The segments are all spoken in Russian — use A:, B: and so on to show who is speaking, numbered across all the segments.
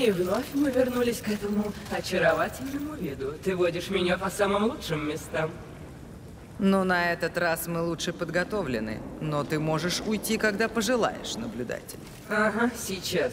A: И вновь мы вернулись к этому очаровательному виду. Ты водишь меня по самым лучшим местам.
B: Но на этот раз мы лучше подготовлены. Но ты можешь уйти, когда пожелаешь, наблюдатель.
A: Ага, сейчас.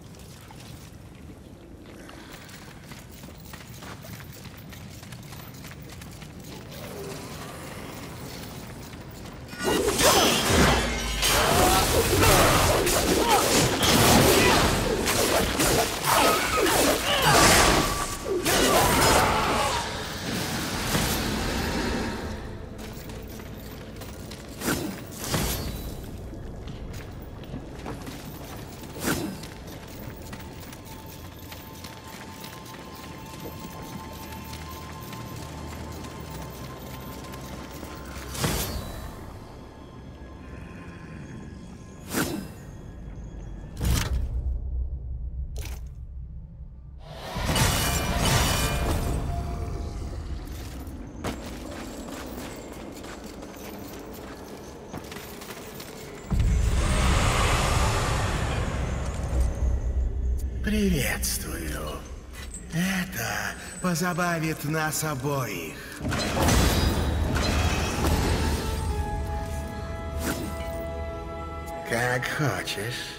C: Приветствую. Это позабавит нас обоих. Как хочешь.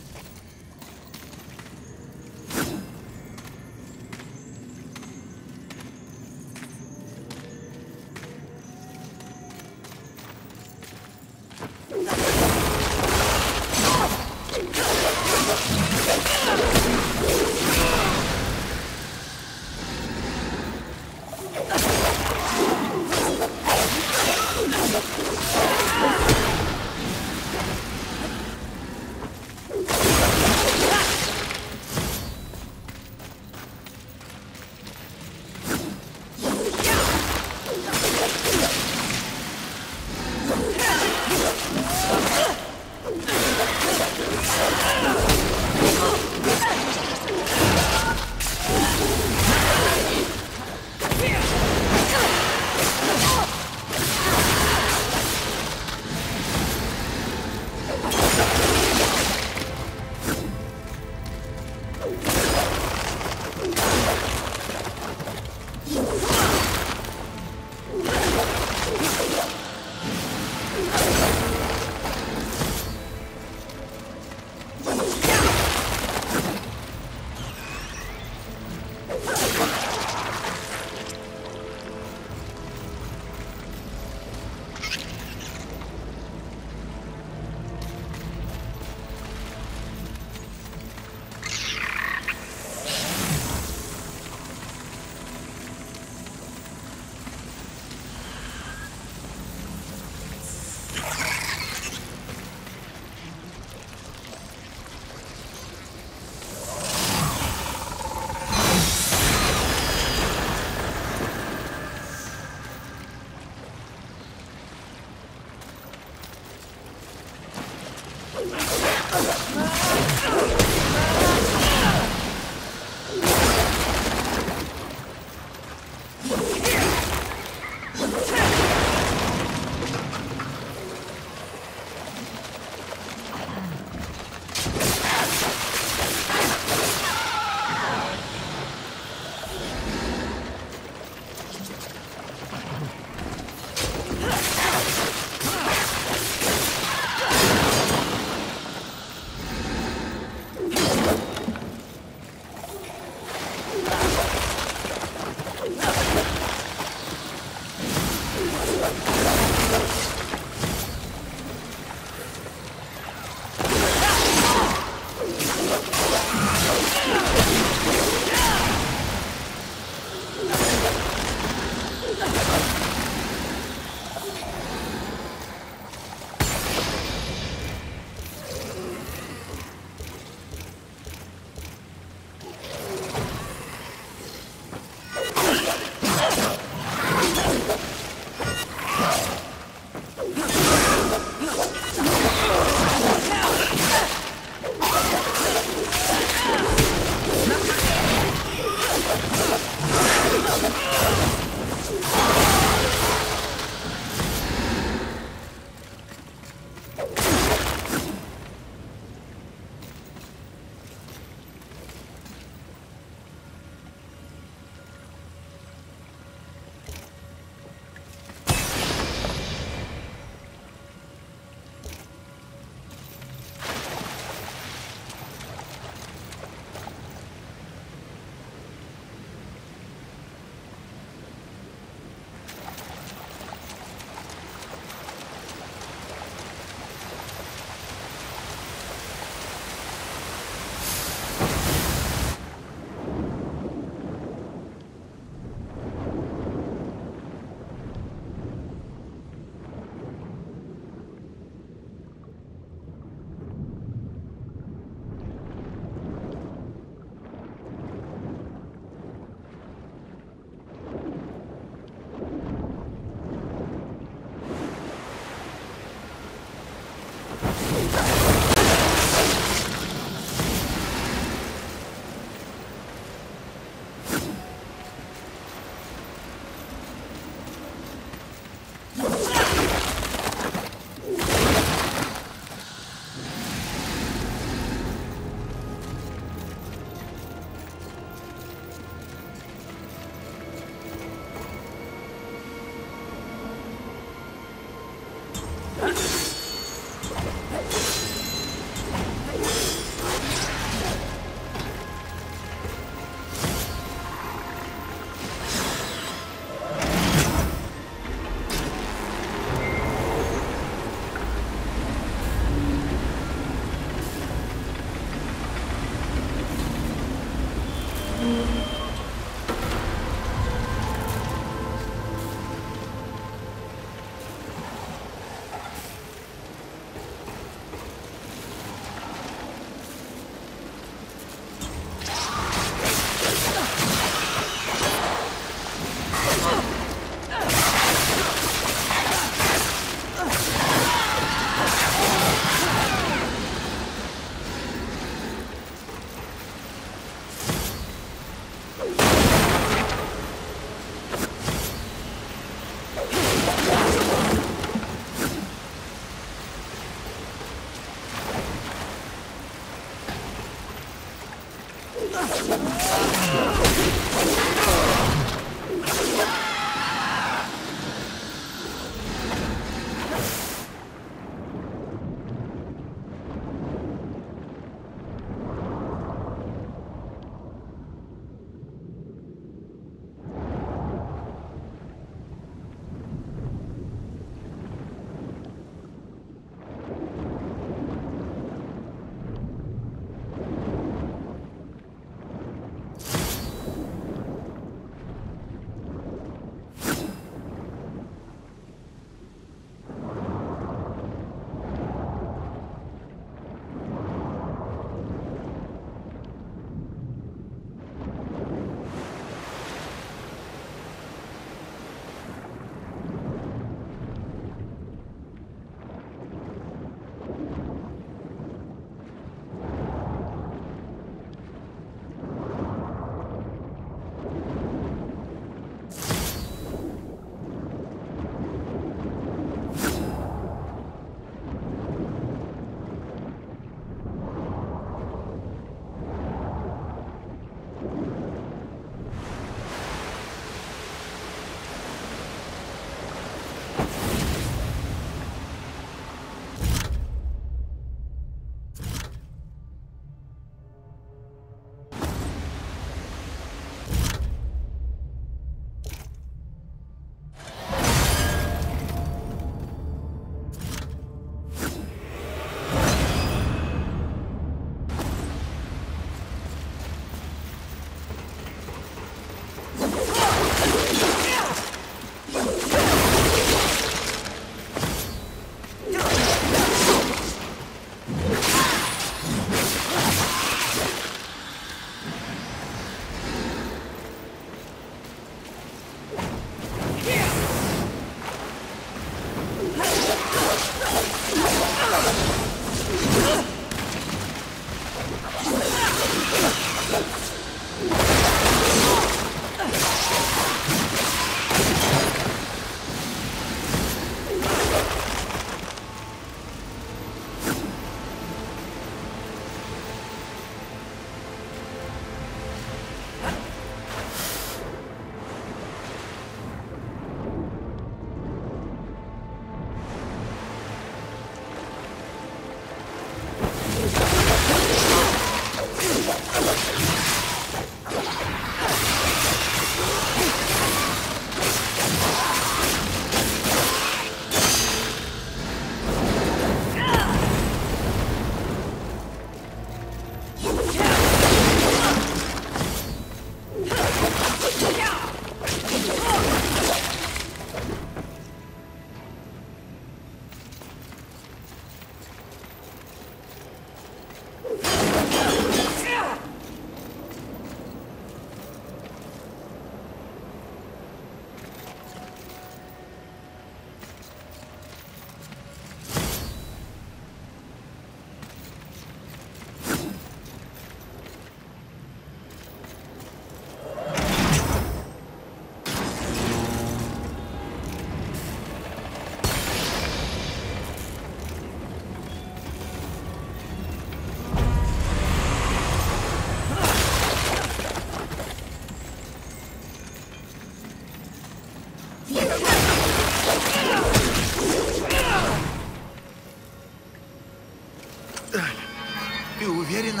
C: уверена?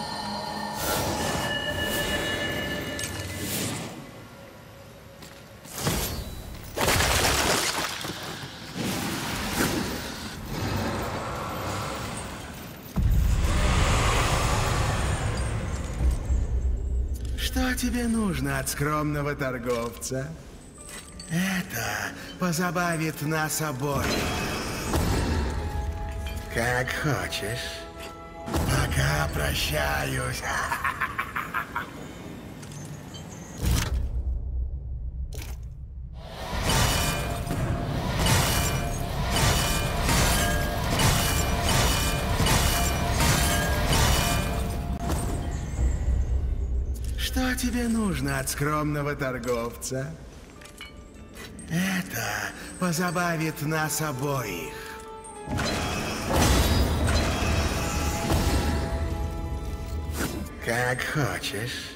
C: Что тебе нужно от скромного торговца? Это позабавит нас обоих. Как хочешь. Пока прощаюсь. Что тебе нужно от скромного торговца? Это позабавит нас обоих. Как хочешь.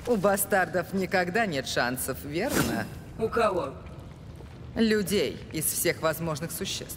B: У бастардов никогда нет шансов, верно?
A: У кого?
B: Людей из всех возможных существ.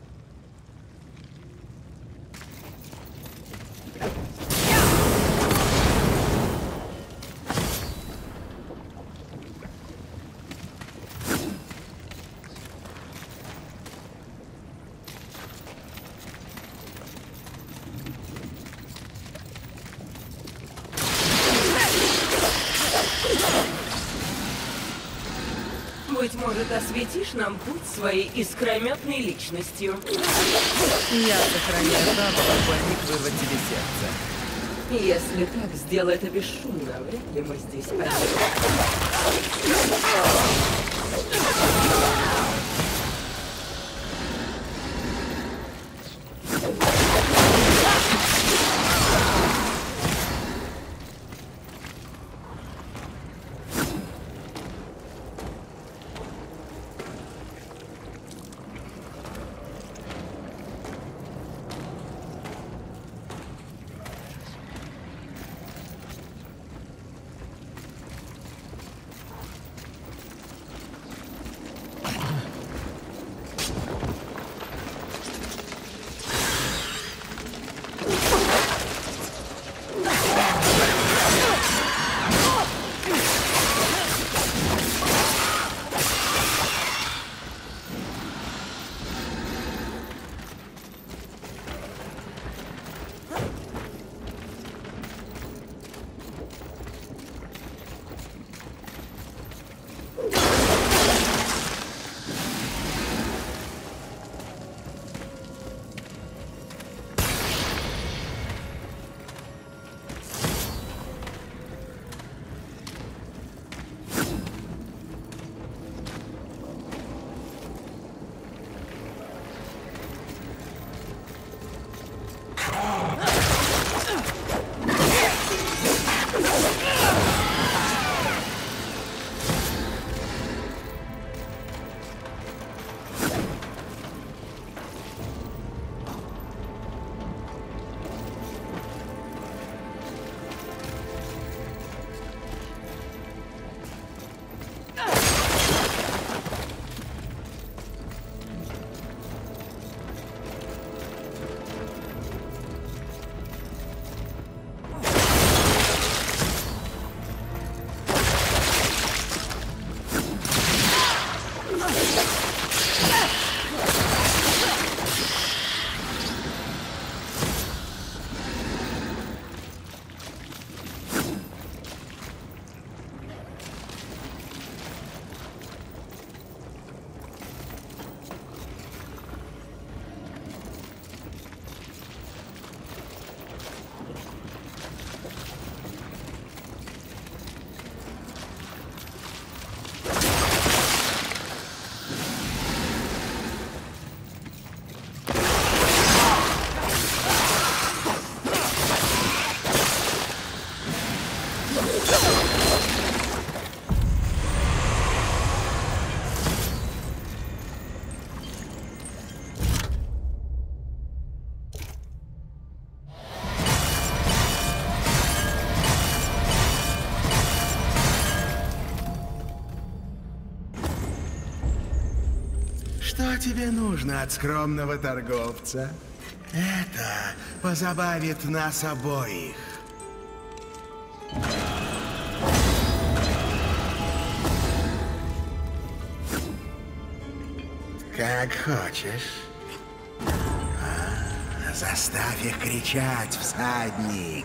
A: Быть может, осветишь нам путь своей искрометной личностью.
B: Я сохраняю право в любой миг вырвать тебе сердце.
A: Если так, сделай это бесшумно. Вряд ли мы здесь одни.
C: Что тебе нужно от скромного торговца? Это позабавит нас обоих. Как хочешь. Заставь их кричать, всадник.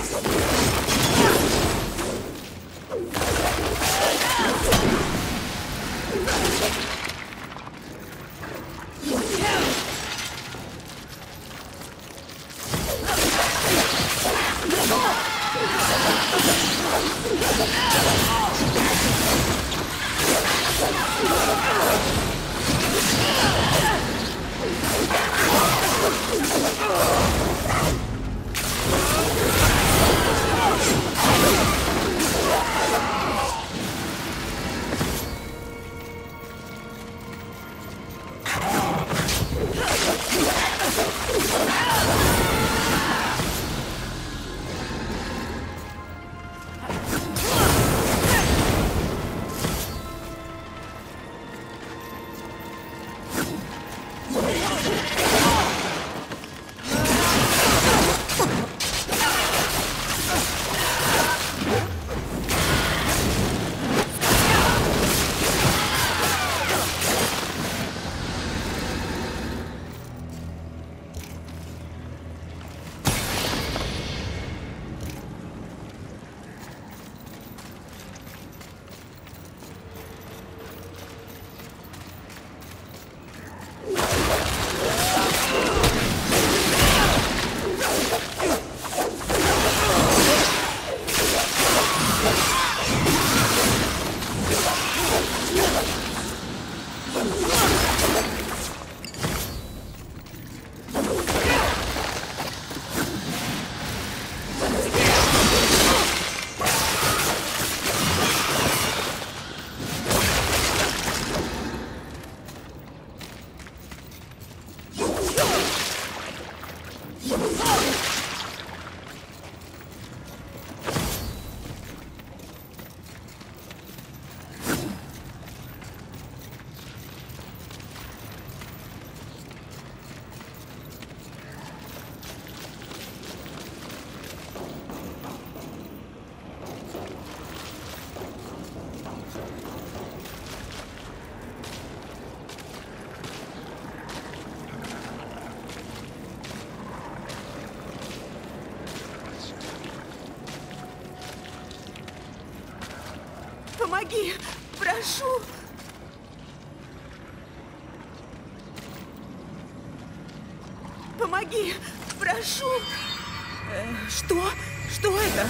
D: Помоги! Прошу! Помоги! Прошу! Что? Что это?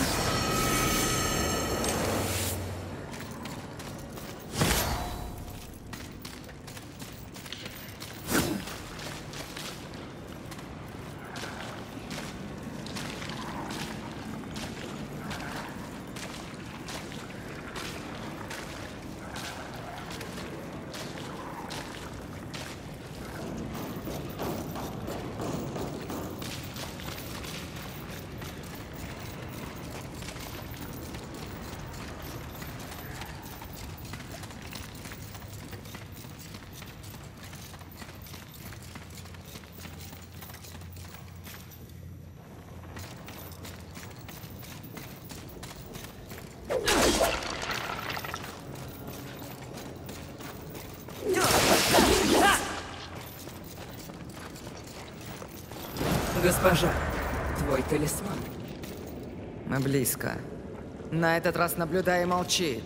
A: Госпожа, твой талисман.
B: Мы близко. На этот раз наблюдай и молчи.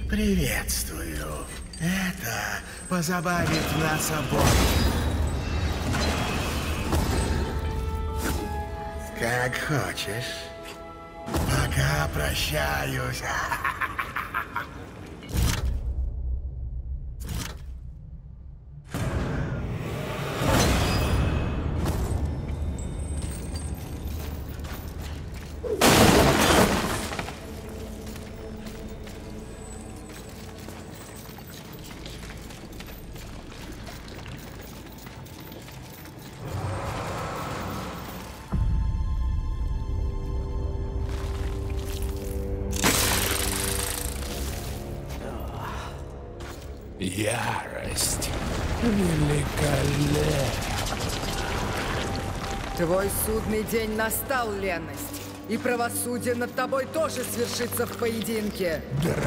C: Приветствую. Это позабавит нас обоих. Как хочешь. Пока прощаюсь.
E: Ярость великолепна.
B: Твой судный день настал, Ленность. И правосудие над тобой тоже свершится в поединке.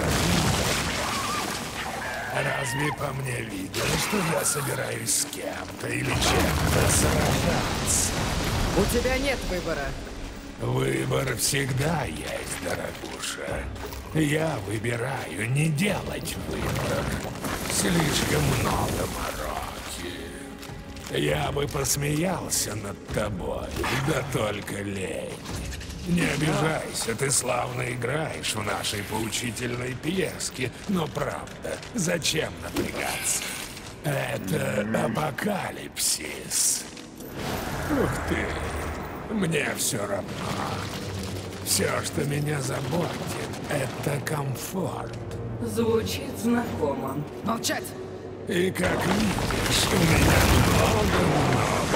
E: Разве по мне видно, что я собираюсь с кем-то или чем-то сражаться?
B: У тебя нет выбора.
E: Выбор всегда есть, дорогуша. Я выбираю не делать выбор. Слишком много мороки. Я бы посмеялся над тобой, да только лень. Не обижайся, ты славно играешь в нашей поучительной пьеске, но правда, зачем напрягаться? Это апокалипсис. Ух ты, мне все равно. Все, что меня заботит, это комфорт.
A: Звучит знакомо.
B: Молчать!
E: И как видишь, у меня много-много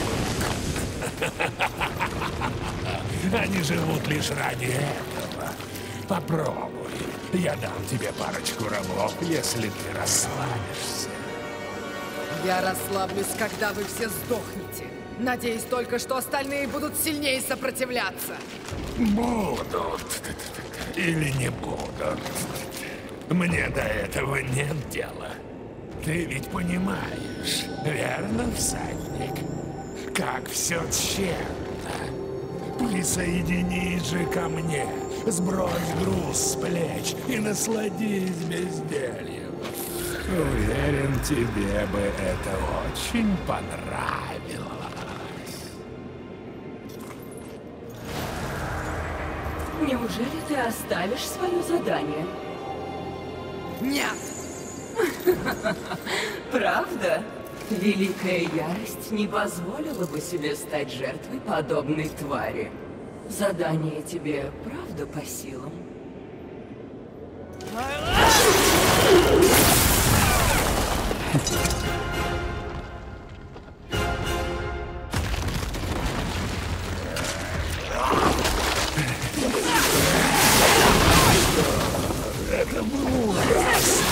E: слуг. Они живут лишь ради этого. Попробуй. Я дам тебе парочку рабов, если ты расслабишься.
B: Я расслаблюсь, когда вы все сдохнете. Надеюсь только, что остальные будут сильнее сопротивляться.
E: Будут. Или не будут. Мне до этого нет дела. Ты ведь понимаешь, верно, всадник? Как все тщетно. Присоединись же ко мне, сбрось груз с плеч и насладись бездельем. Уверен, тебе бы это очень понравилось.
A: Неужели ты оставишь свое задание?
B: Нет!
A: Правда? Великая ярость не позволила бы себе стать жертвой подобной твари. Задание тебе правда по силам?
E: Это был ужас.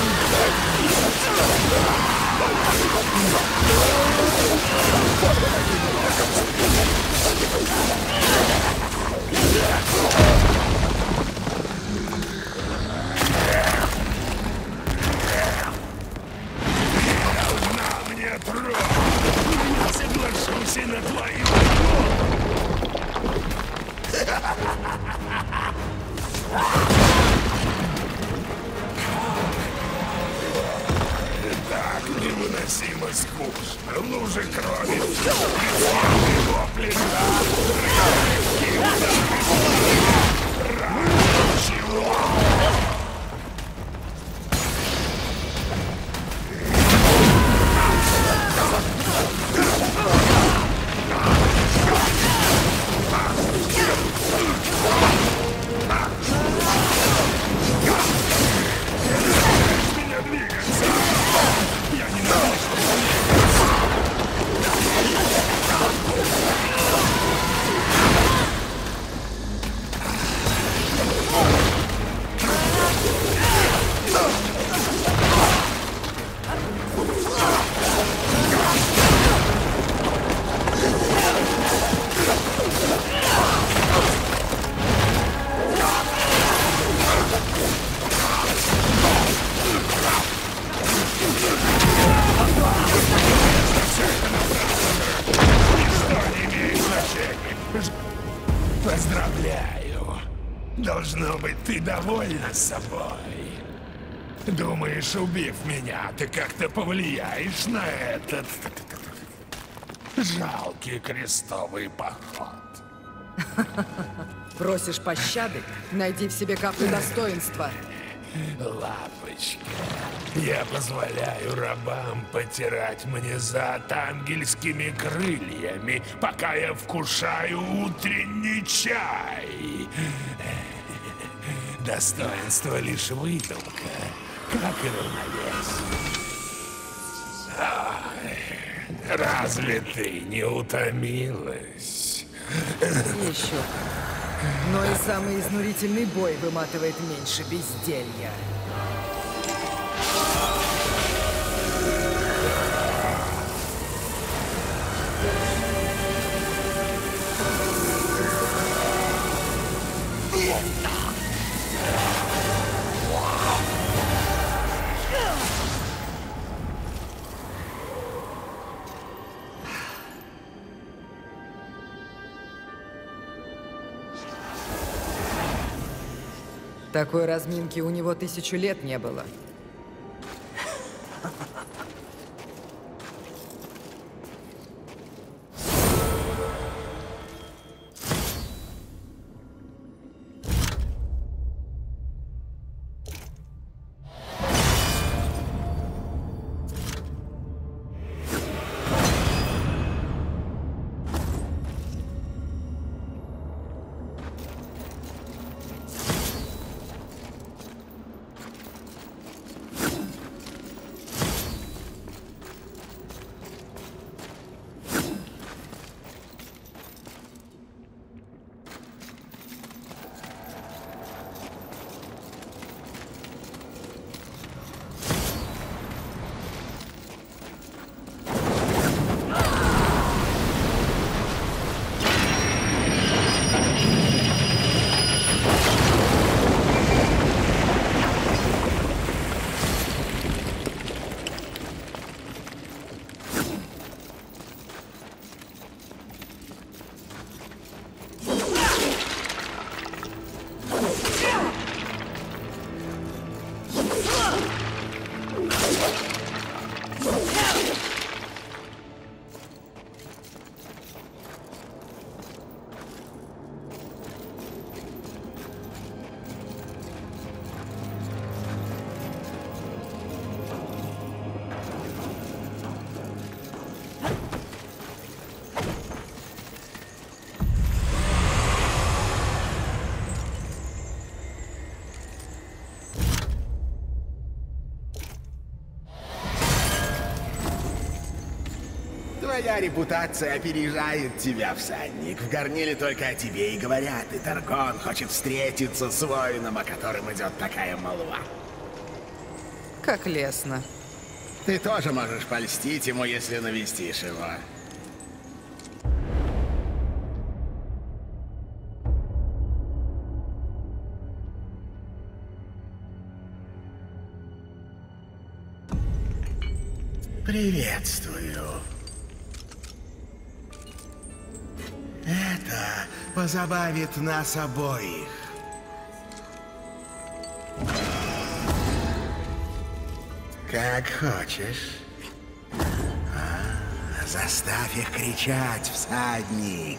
E: Должна мне трон. Я соглашусь и на твою так невыносимо скучно. Лужи крови, вопли, чего? Меня двигаться. Я ненавижу. Поздравляю. Должно быть, ты довольна собой. Думаешь, убив меня, ты как-то повлияешь на этот жалкий крестовый поход?
B: Просишь пощады? Найди в себе каплю достоинства.
E: Лапочка, я позволяю рабам потирать мне зад ангельскими крыльями, пока я вкушаю утренний чай. Достоинство лишь выдумка, как и равновесие. Разве ты не утомилась?
B: Еще. Но и самый изнурительный бой выматывает меньше безделья. Такой разминки у него 1000 лет не было.
C: Твоя репутация опережает тебя, всадник. В Горниле только о тебе и говорят, и Таргон хочет встретиться с воином, о котором идет такая молва.
B: Как лестно.
C: Ты тоже можешь польстить ему, если навестишь его. Приветствую. Это позабавит нас обоих. Как хочешь. Заставь их кричать, всадник.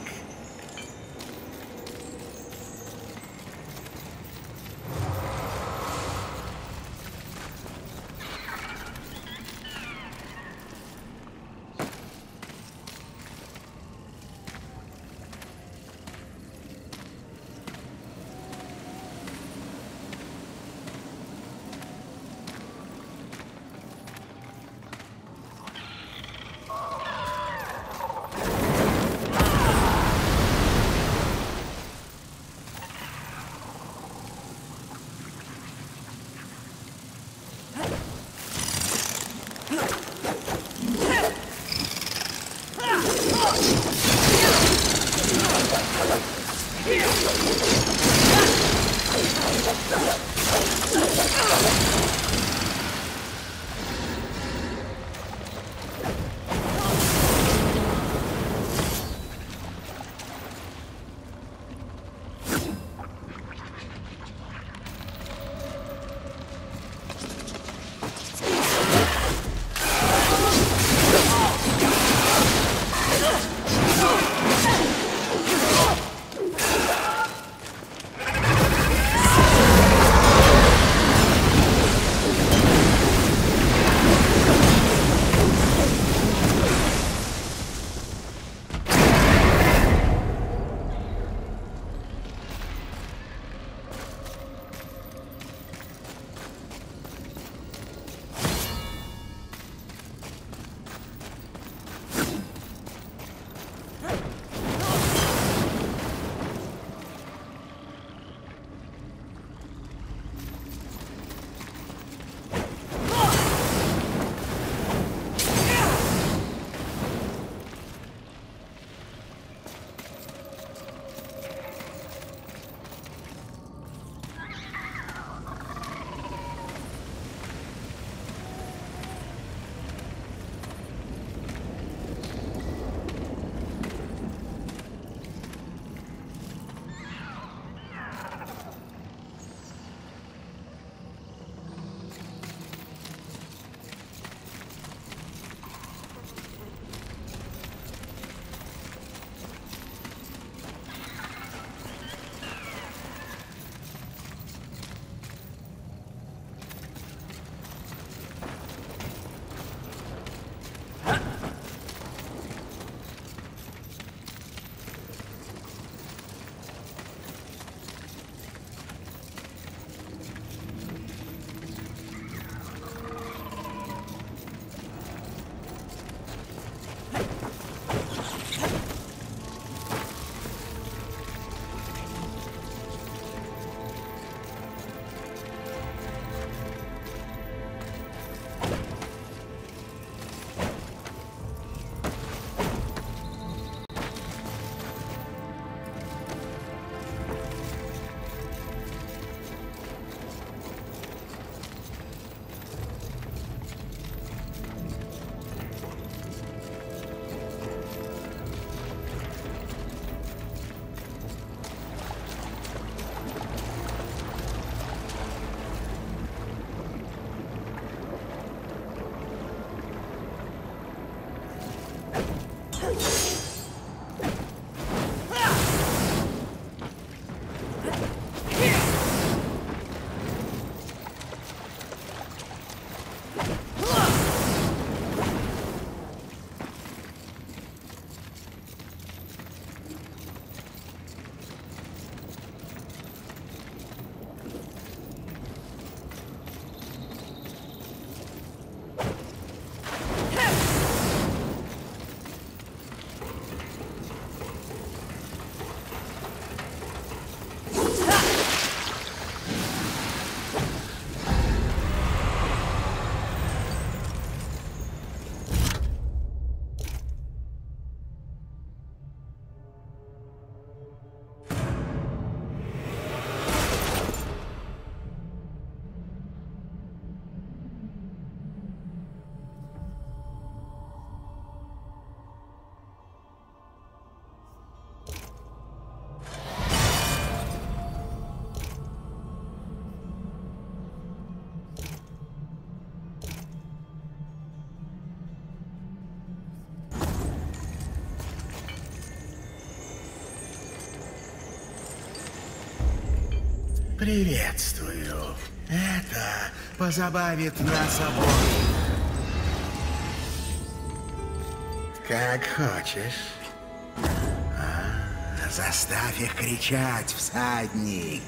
C: Приветствую. Это позабавит нас обоих. Как хочешь. Заставь их кричать, всадник.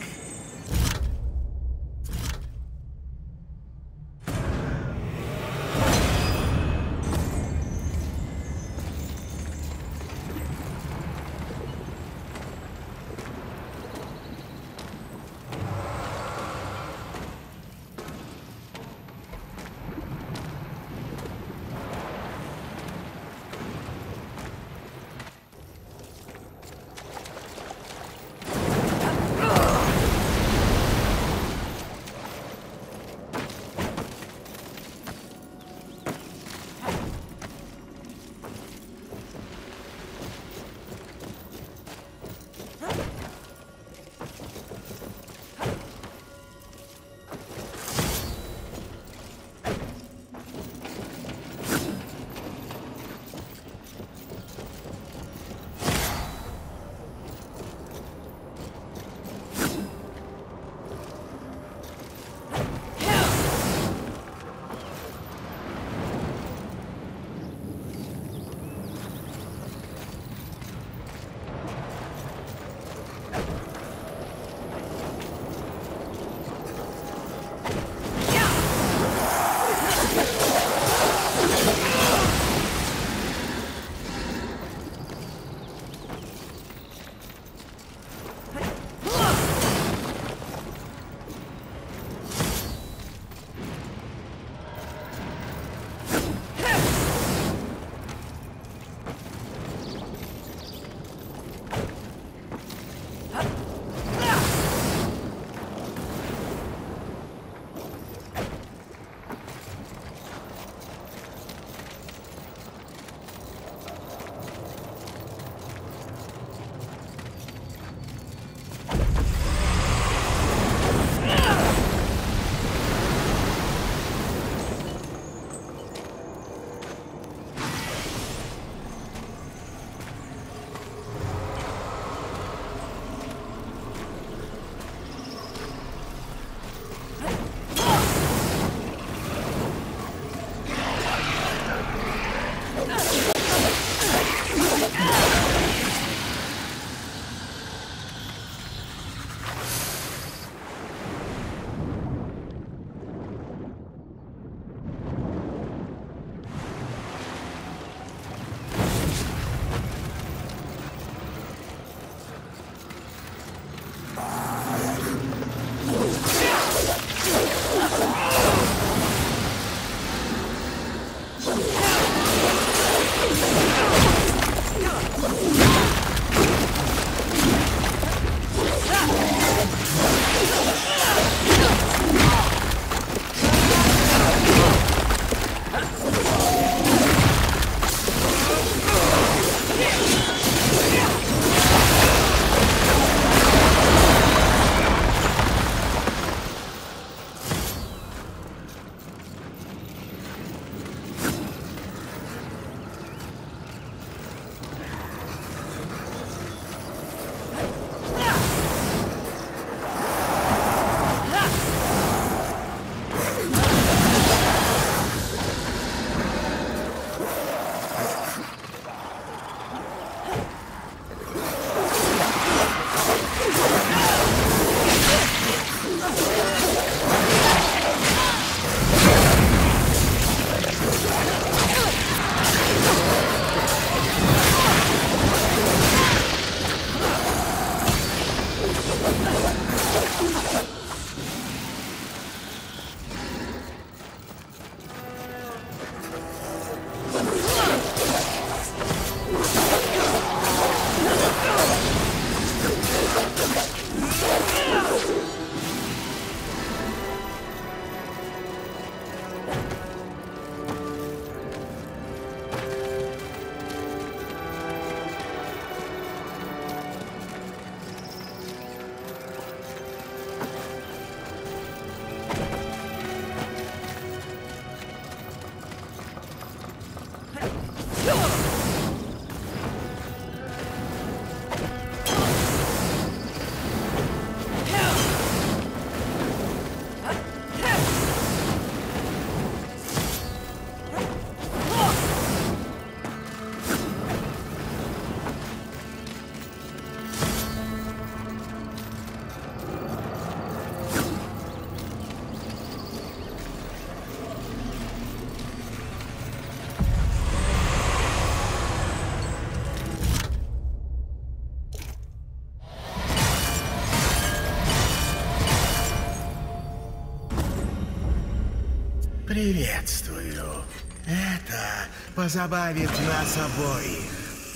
C: Приветствую. Это позабавит нас обоих.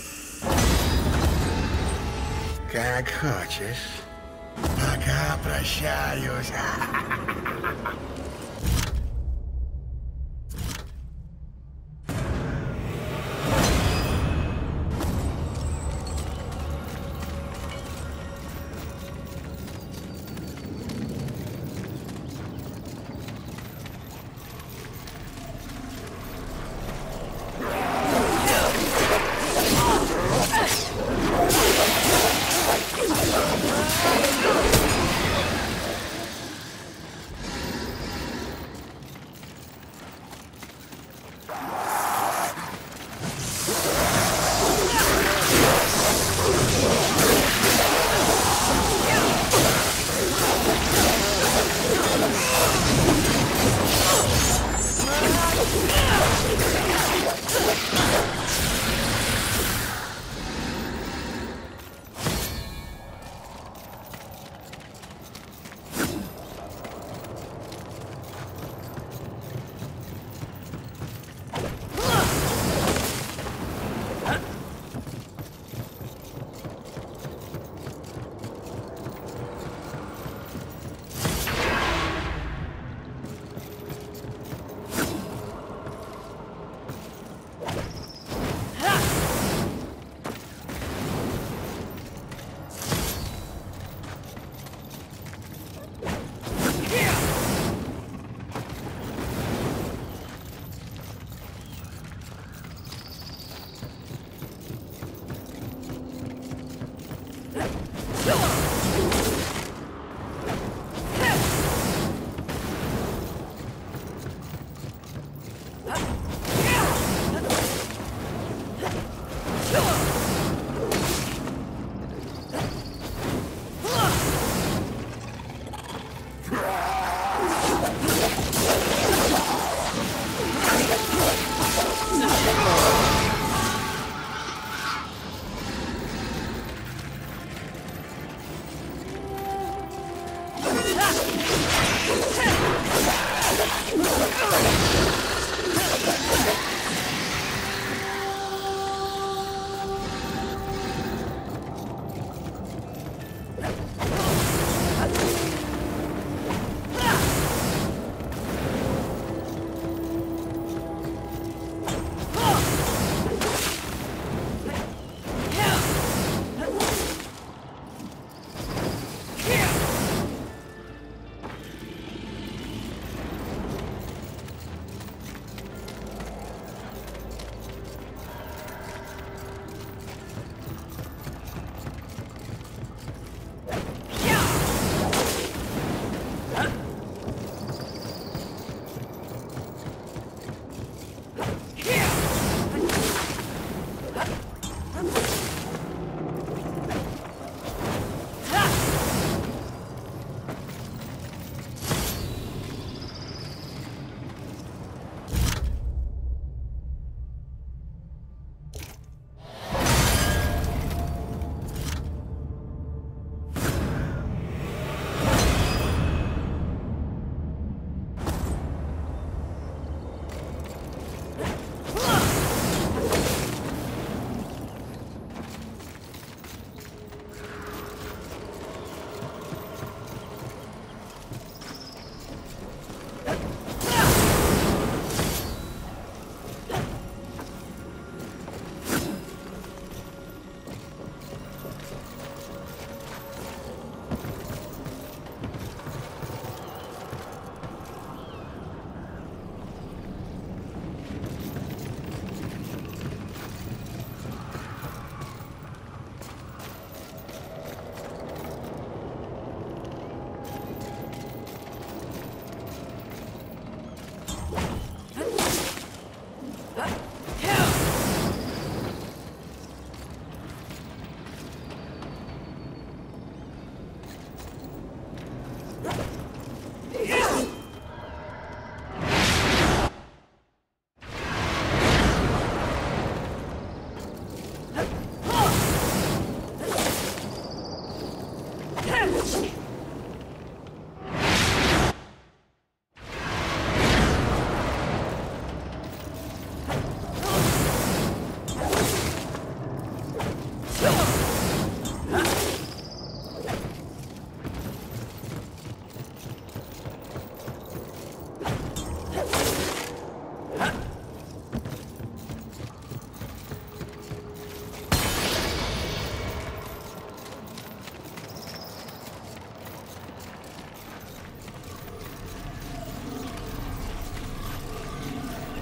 C: Как хочешь. Пока прощаюсь.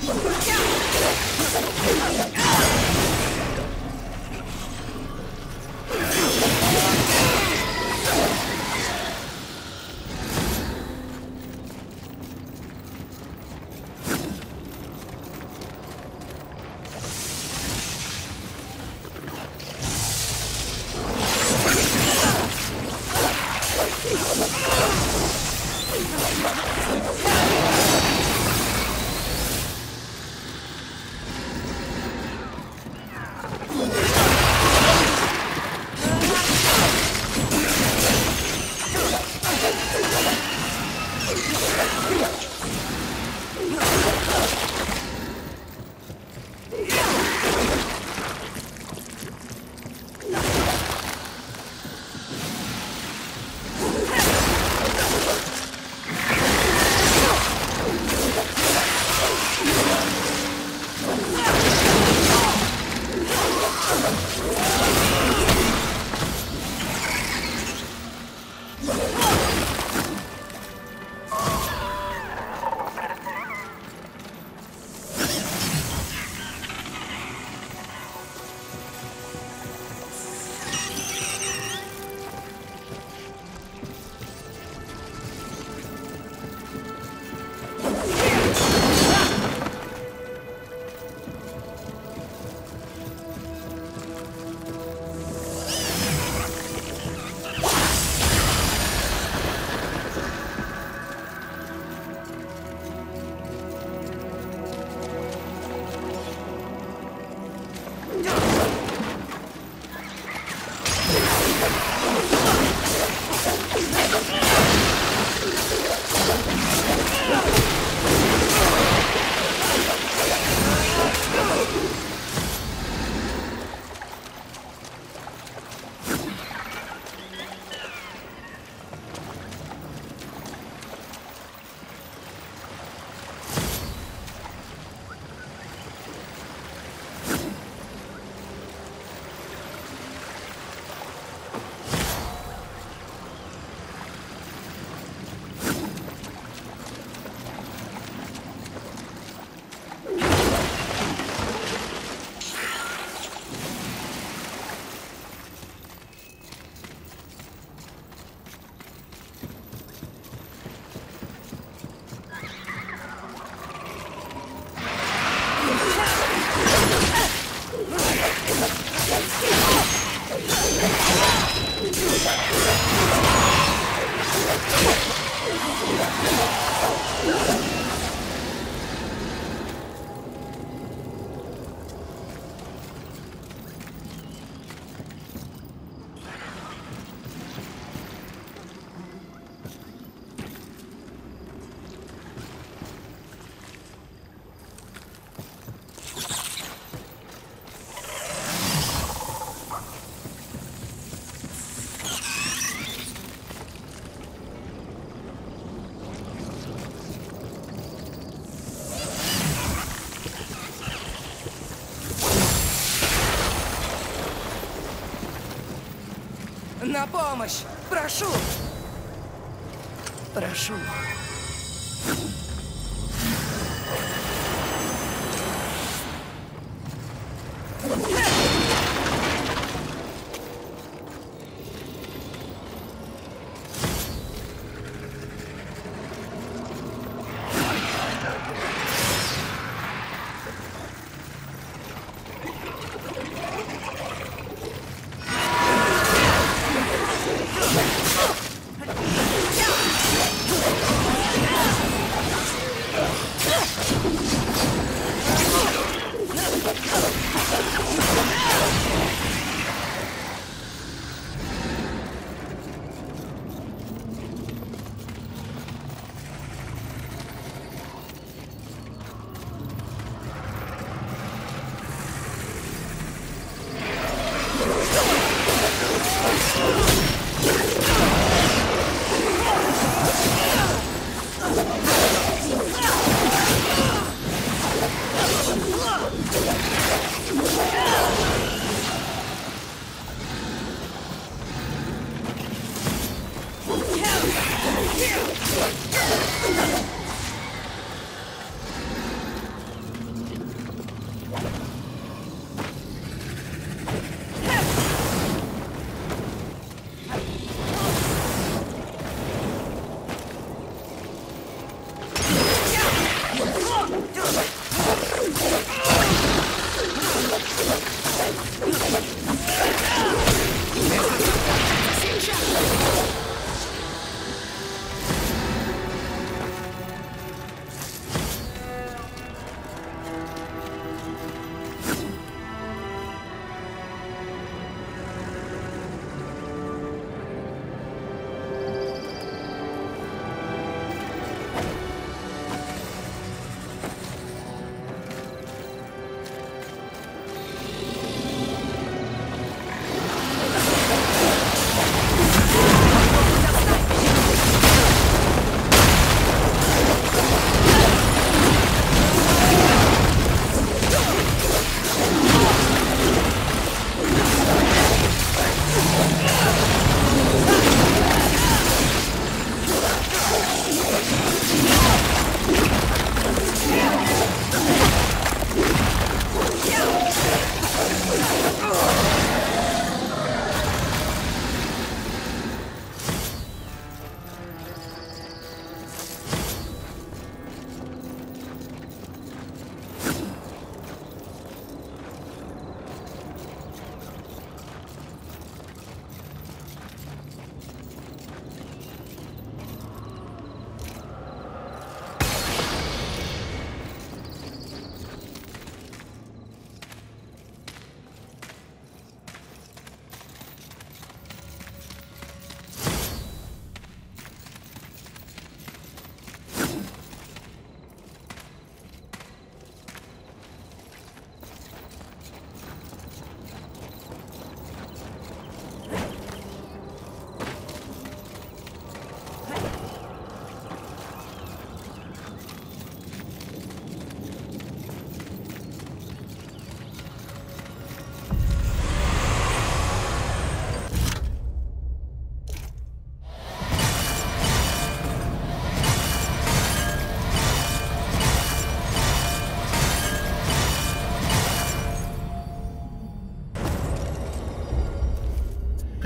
B: На помощь! Прошу! Прошу.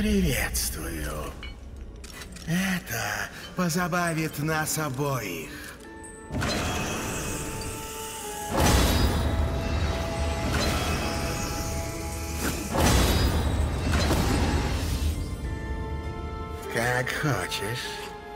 C: Приветствую. Это позабавит нас обоих. Как хочешь.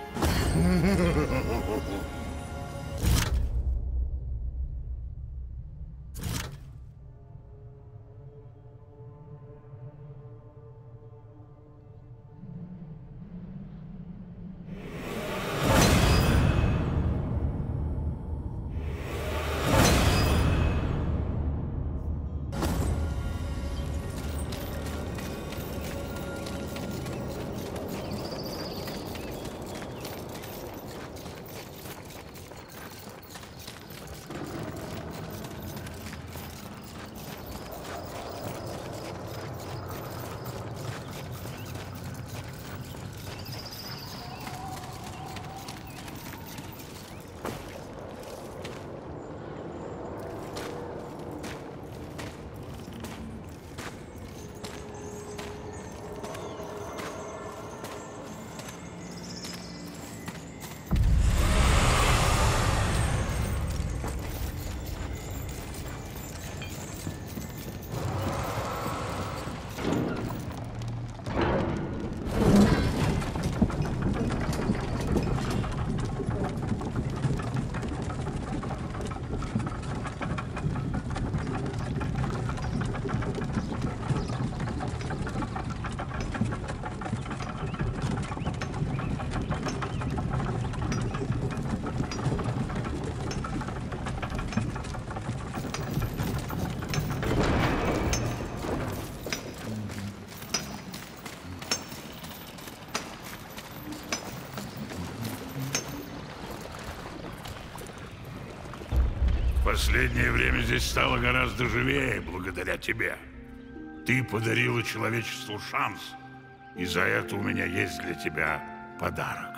F: В последнее время здесь стало гораздо живее благодаря тебе. Ты подарила человечеству шанс, и за это у меня есть для тебя подарок.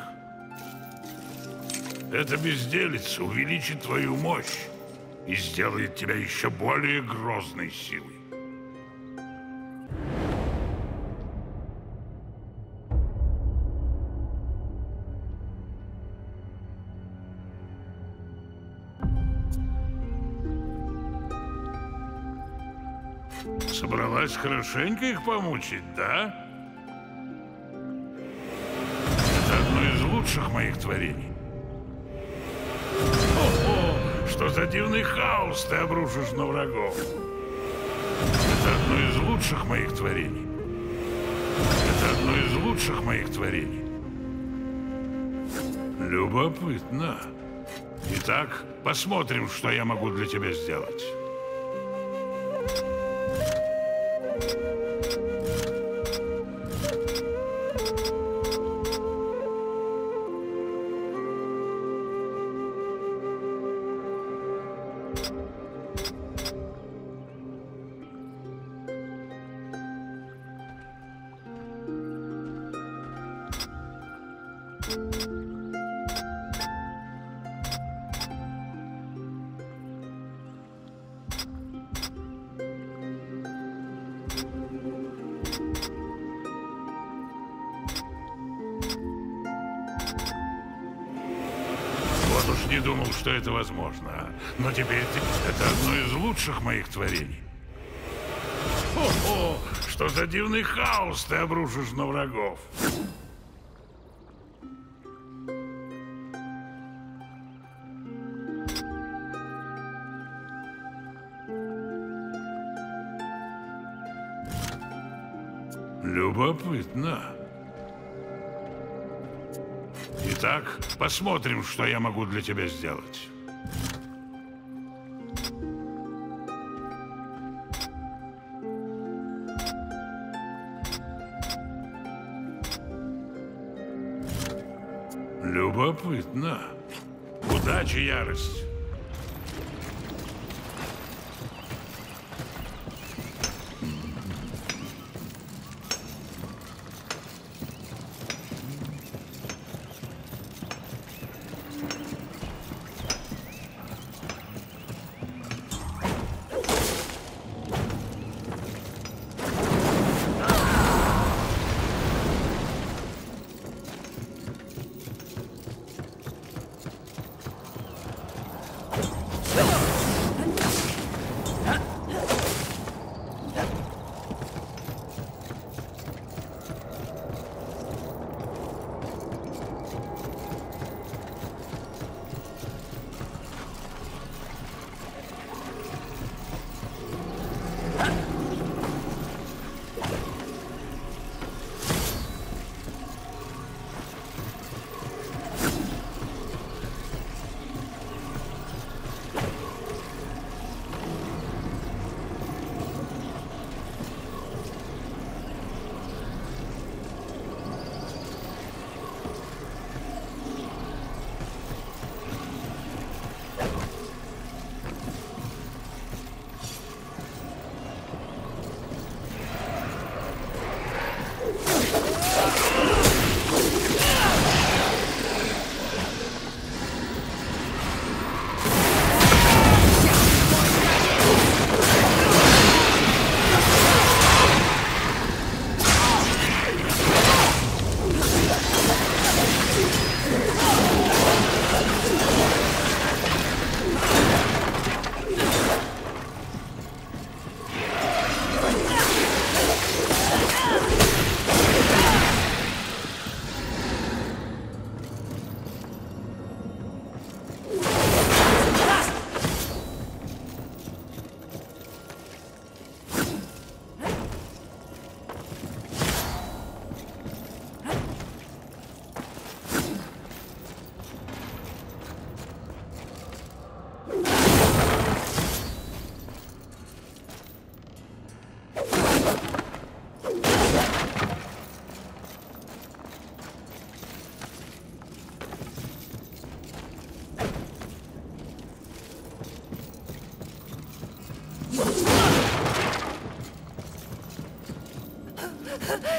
F: Эта безделица увеличит твою мощь и сделает тебя еще более грозной силой. Собралась хорошенько их помучить, да? Это одно из лучших моих творений. О, что за дивный хаос ты обрушишь на врагов. Это одно из лучших моих творений. Это одно из лучших моих творений. Любопытно. Итак, посмотрим, что я могу для тебя сделать. Вот уж не думал, что это возможно. Но теперь это одно из лучших моих творений. О, что за дивный хаос ты обрушишь на врагов. Любопытно. Итак, посмотрим, что я могу для тебя сделать. Любопытно. Удачи, ярость.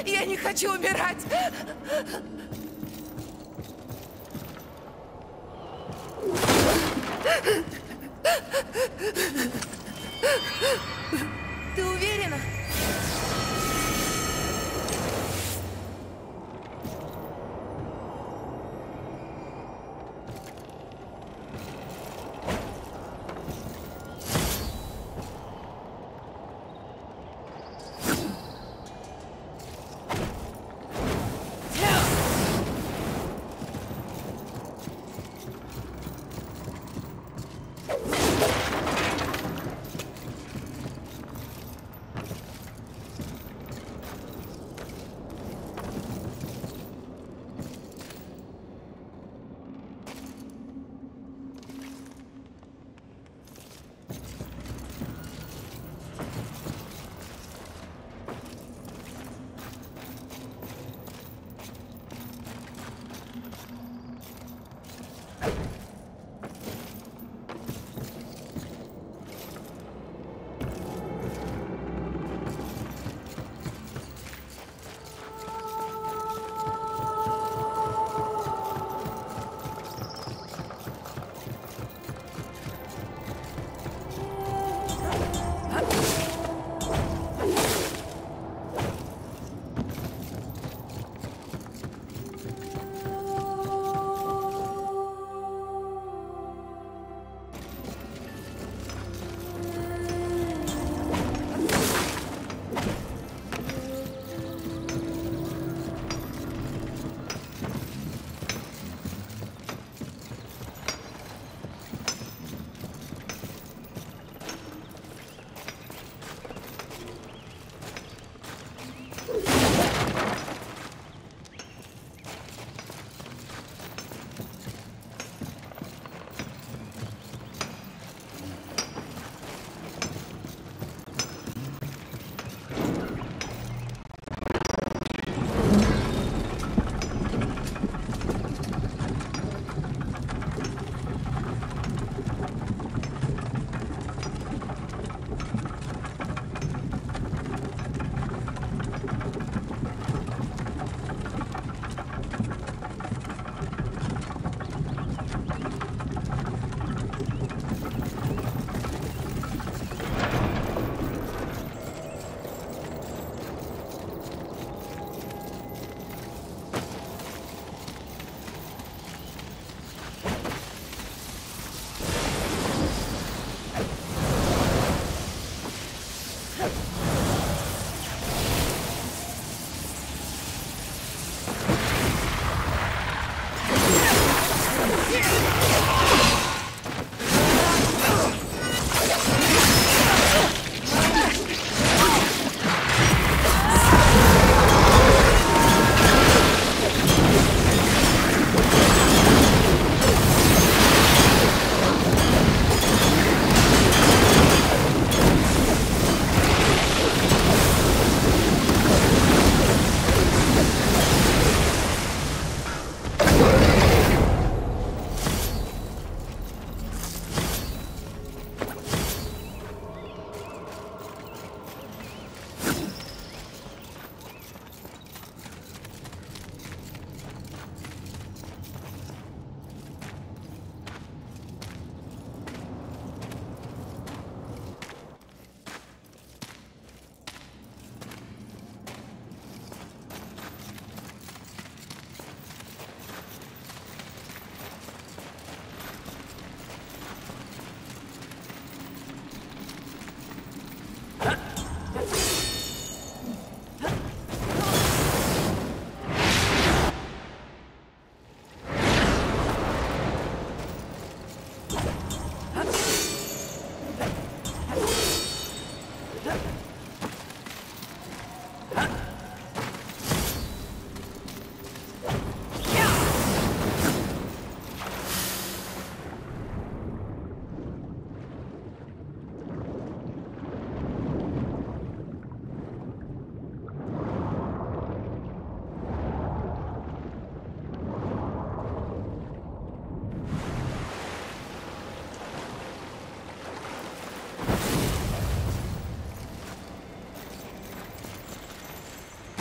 B: Я не хочу умирать!
D: Ты уверена?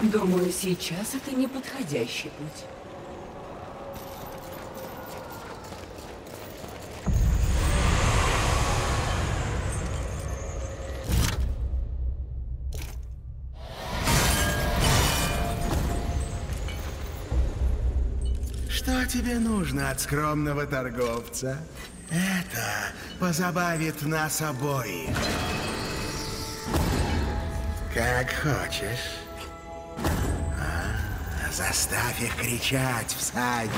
A: Думаю, сейчас это неподходящий путь.
C: Что тебе нужно от скромного торговца? Это позабавит нас обоих. Как хочешь. Заставь их кричать, всадник.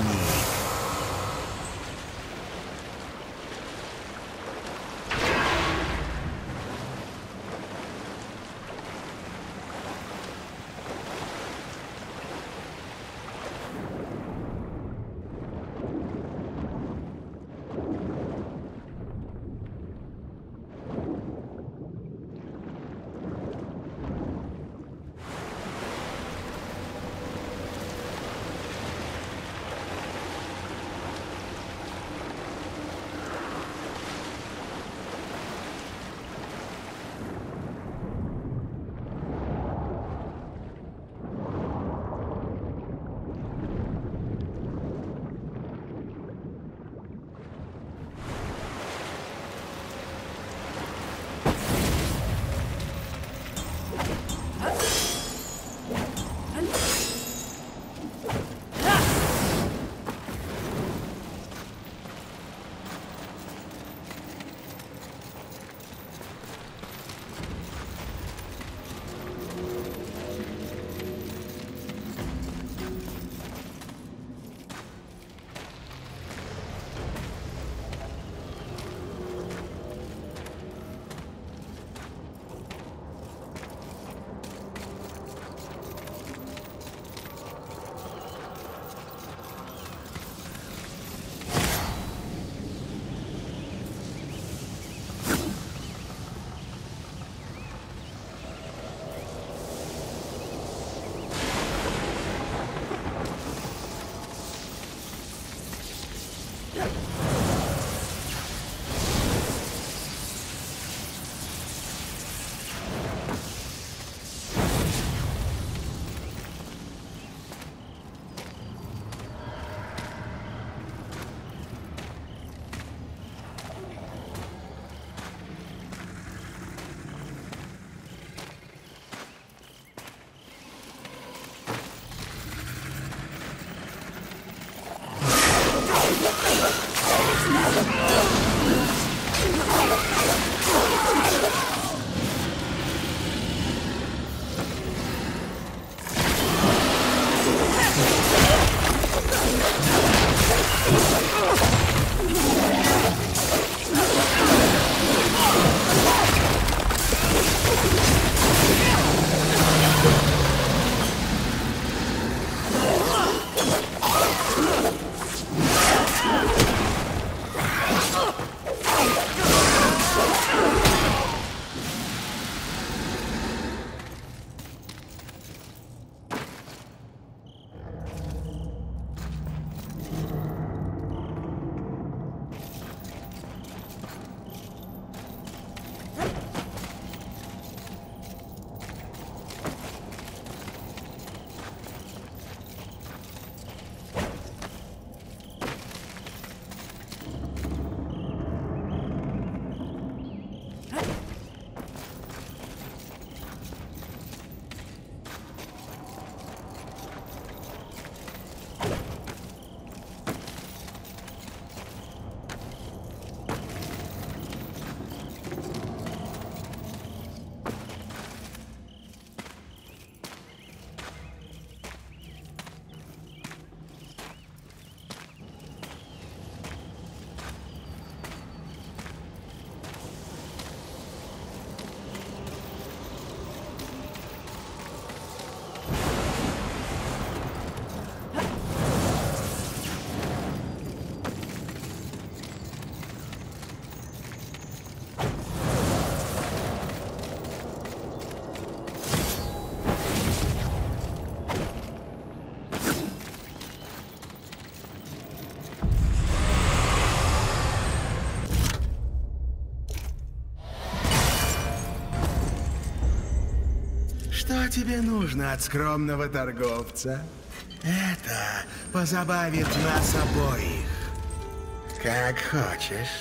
C: Что тебе нужно от скромного торговца? Это позабавит нас обоих. Как хочешь.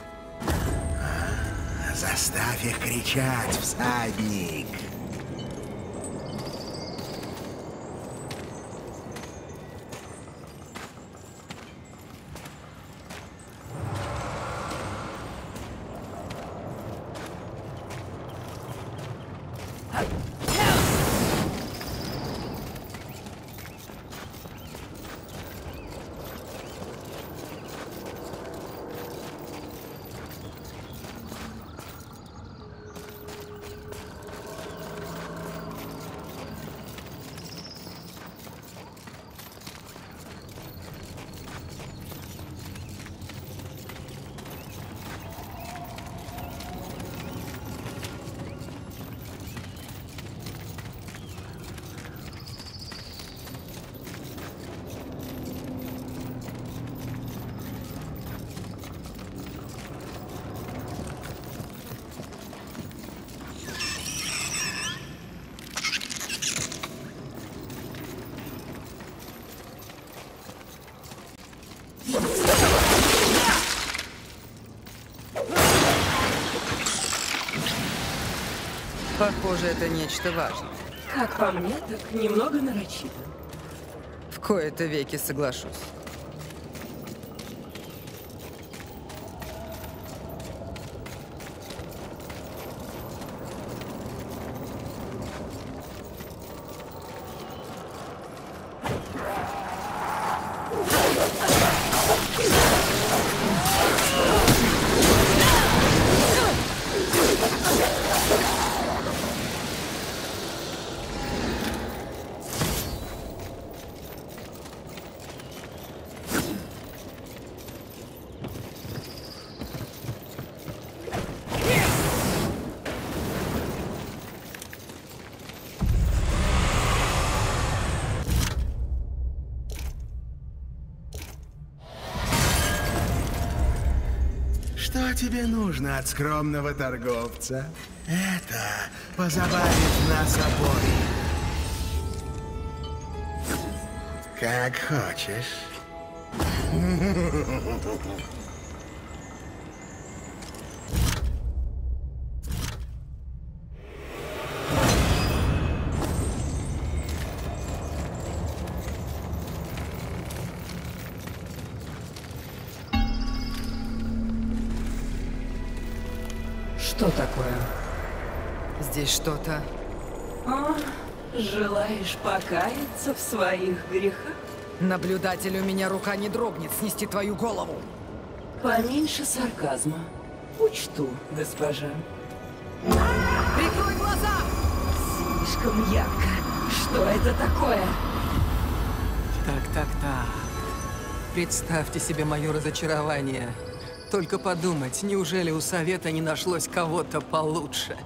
C: Заставь их кричать, всадник.
B: Похоже, это нечто важное.
A: Как по мне, так немного нарочито.
B: В кои-то веки соглашусь.
C: Что тебе нужно от скромного торговца? Это позабавит нас обоих. Как хочешь.
A: Что такое?
B: Здесь что-то...
A: О, желаешь покаяться в своих грехах?
B: Наблюдатель, у меня рука не дрогнет снести твою голову.
A: Поменьше сарказма. Учту, госпожа.
B: Прикрой глаза!
A: Слишком ярко. Что это такое?
G: Так. Представьте себе мое разочарование. Только подумать, неужели у Совета не нашлось кого-то получше?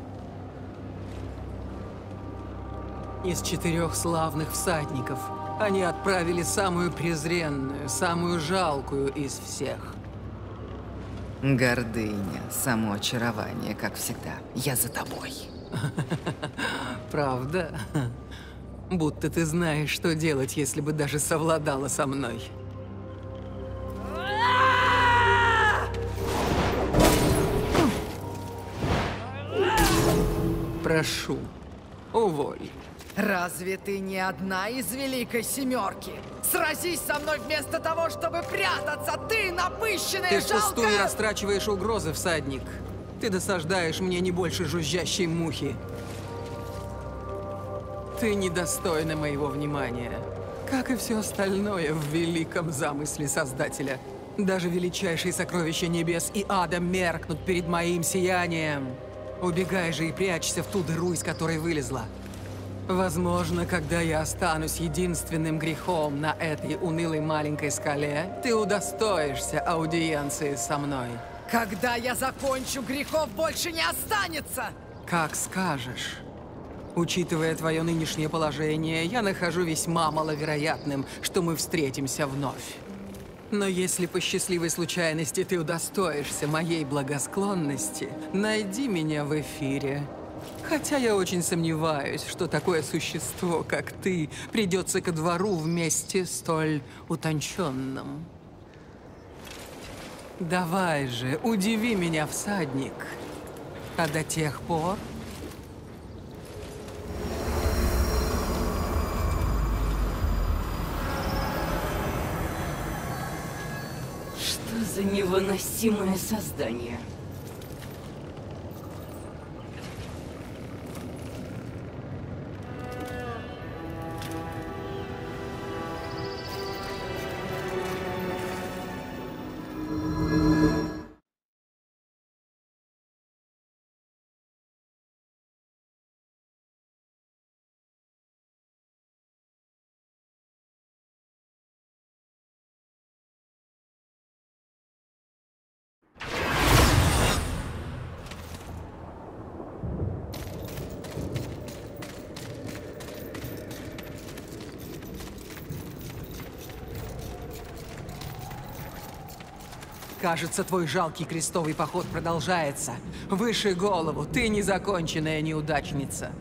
G: Из 4 славных всадников они отправили самую презренную, самую жалкую из всех.
B: Гордыня, самоочарование, как всегда. Я за тобой.
G: Правда? Будто ты знаешь, что делать, если бы даже совладала со мной. Прошу, уволь.
B: Разве ты не одна из Великой Семерки? Сразись со мной вместо того, чтобы прятаться! Ты напыщенная,
G: Ты
B: жалкая...
G: впустую растрачиваешь угрозы, всадник. Ты досаждаешь мне не больше жужжащей мухи. Ты недостойна моего внимания. Как и все остальное в великом замысле Создателя. Даже величайшие сокровища небес и ада меркнут перед моим сиянием. Убегай же и прячься в ту дыру, из которой вылезла. Возможно, когда я останусь единственным грехом на этой унылой маленькой скале, ты удостоишься аудиенции со мной.
B: Когда я закончу, грехов больше не останется!
G: Как скажешь. Учитывая твое нынешнее положение, я нахожу весьма маловероятным, что мы встретимся вновь. Но если по счастливой случайности ты удостоишься моей благосклонности, найди меня в эфире. Хотя я очень сомневаюсь, что такое существо, как ты, придется ко двору вместе столь утонченным. Давай же, удиви меня, всадник. А до тех пор...
A: Что за невыносимое создание?
G: Кажется, твой жалкий крестовый поход продолжается. Выше голову, ты незаконченная неудачница.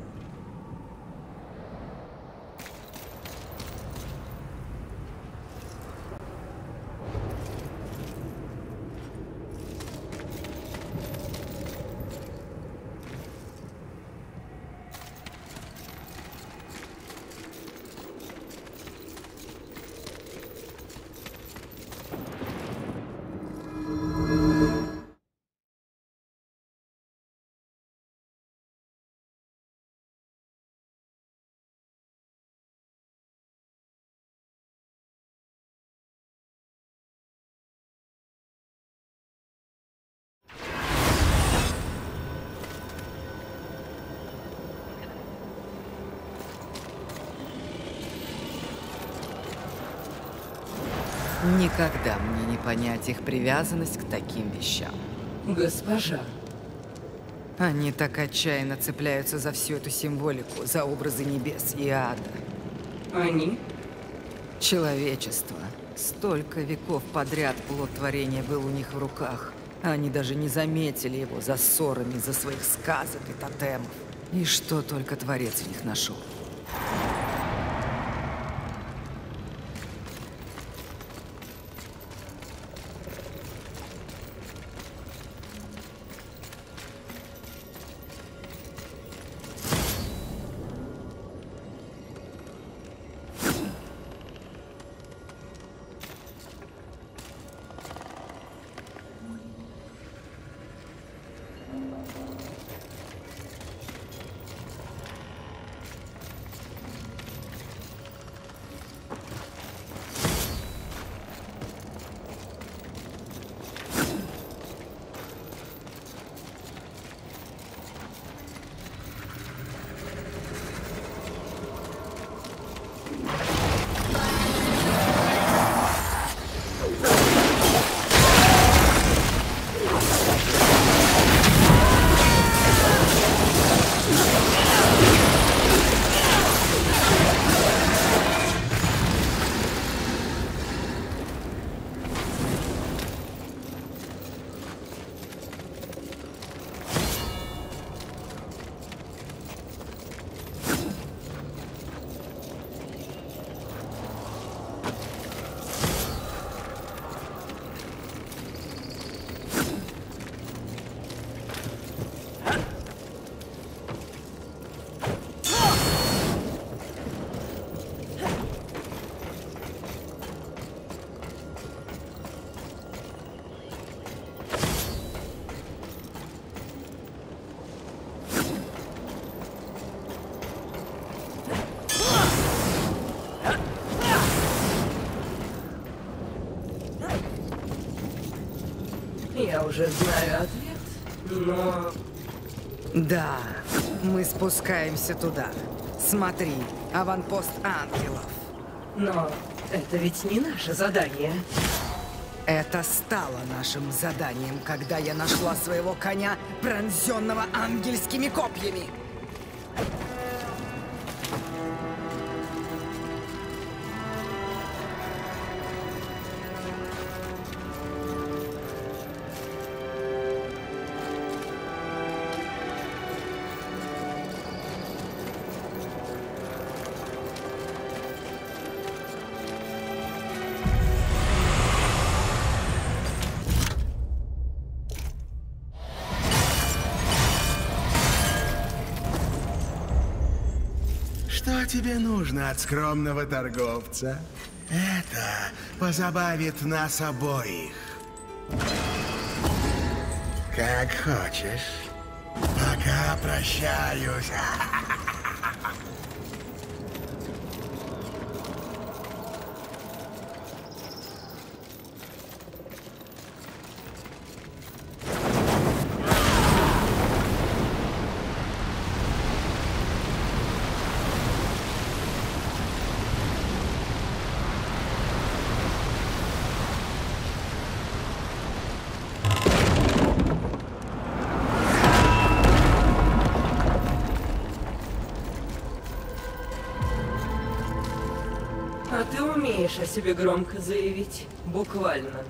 B: Никогда мне не понять их привязанность к таким вещам.
A: Госпожа,
B: Они так отчаянно цепляются за всю эту символику, за образы небес и ада.
A: они?
B: Человечество. Столько веков подряд плод творения был у них в руках. Они даже не заметили его за ссорами из-за своих сказок и тотемов. И что только Творец в них нашел.
A: Я уже знаю ответ, но...
B: Да, мы спускаемся туда. Смотри, аванпост ангелов.
A: Но это ведь не наше задание.
B: Это стало нашим заданием, когда я нашла своего коня, пронзенного ангельскими копьями.
C: Что тебе нужно от скромного торговца? Это позабавит нас обоих. Как хочешь. Пока прощаюсь.
A: А ты умеешь о себе громко заявить. Буквально.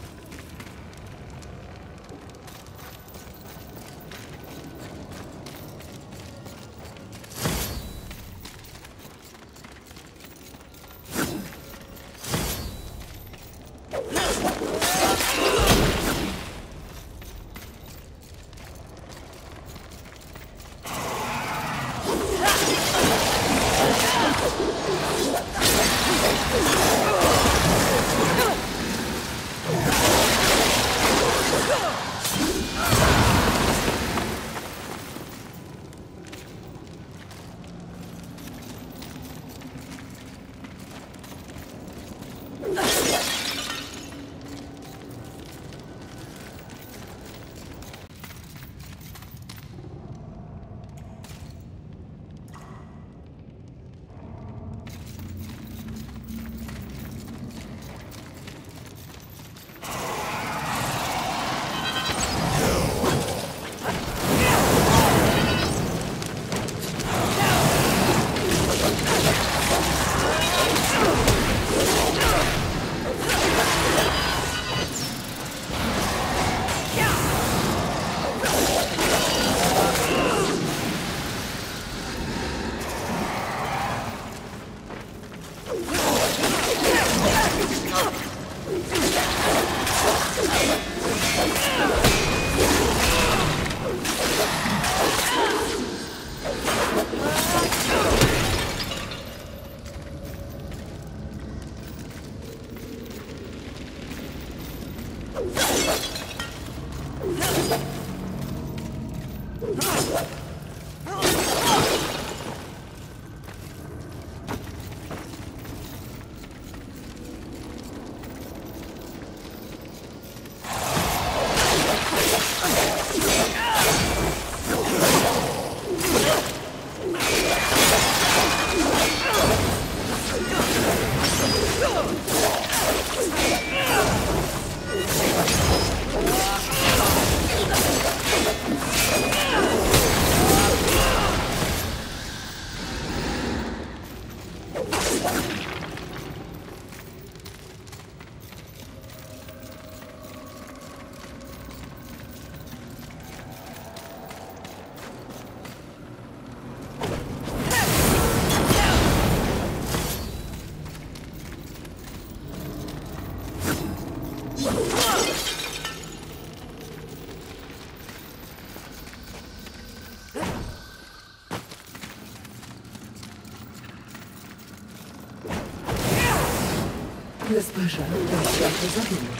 A: Госпожа, о чем ты задумалась?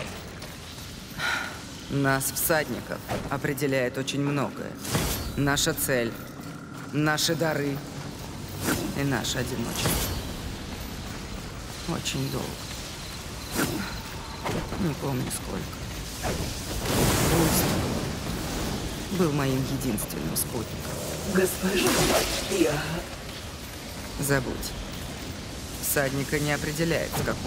B: Нас, всадников, определяет очень многое. Наша цель, наши дары и наше одиночество. Очень долго. Не помню сколько. Пусть был моим единственным спутником.
A: Госпожа, я...
B: Забудь. Всадника не определяет скакун.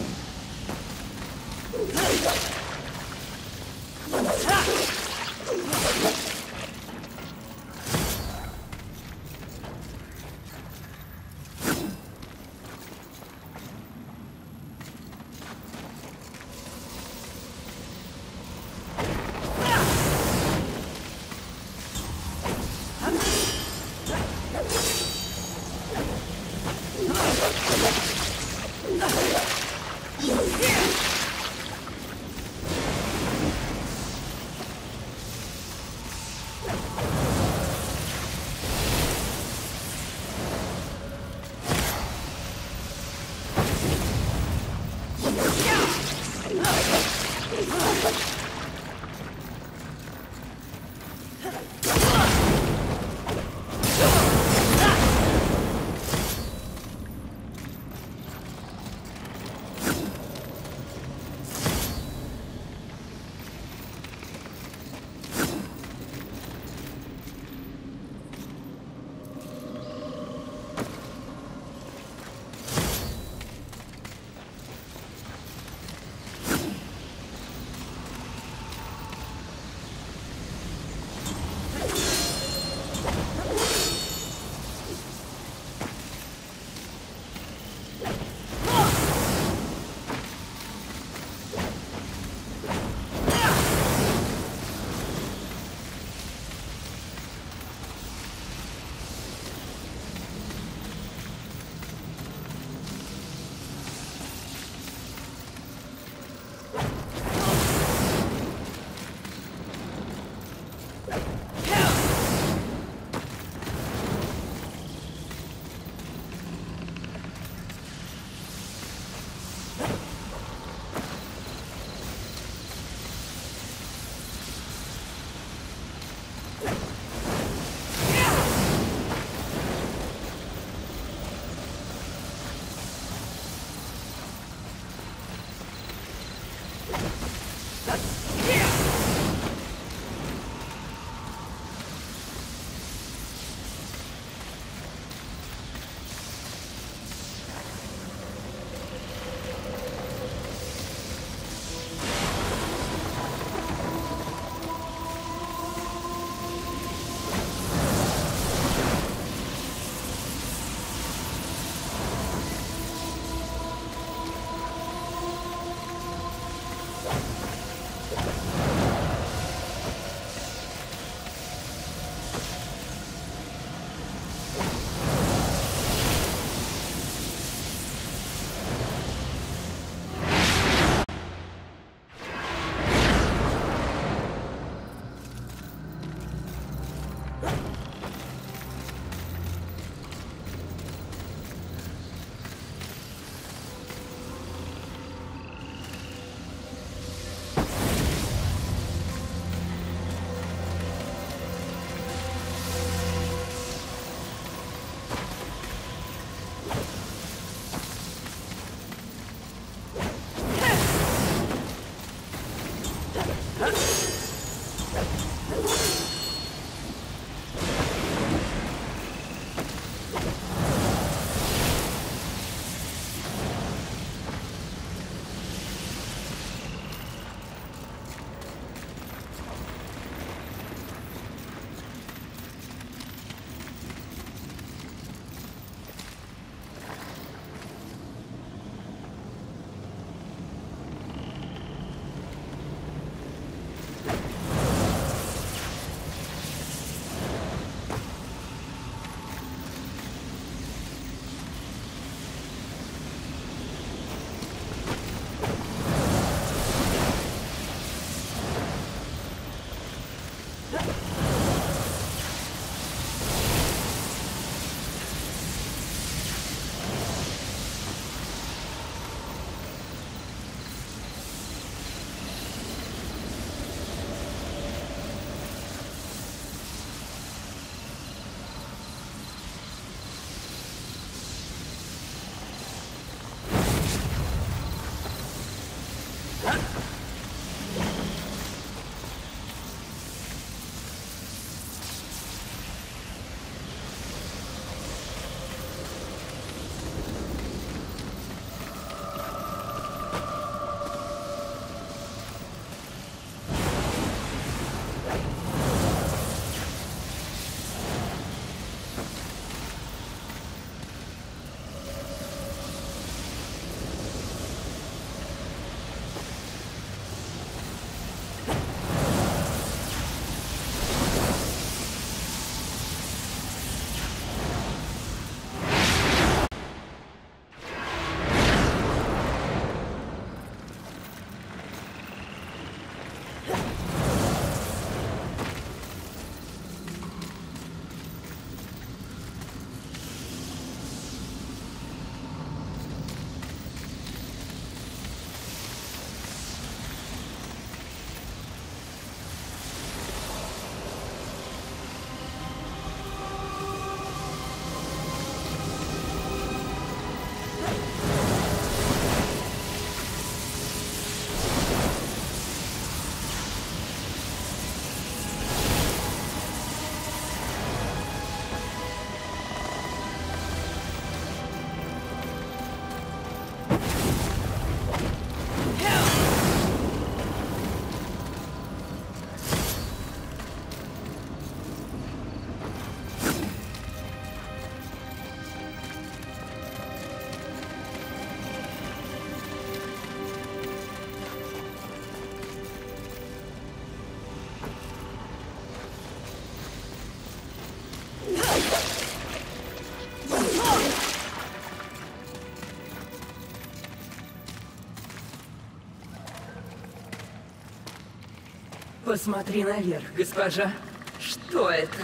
A: Посмотри наверх, госпожа. Что это?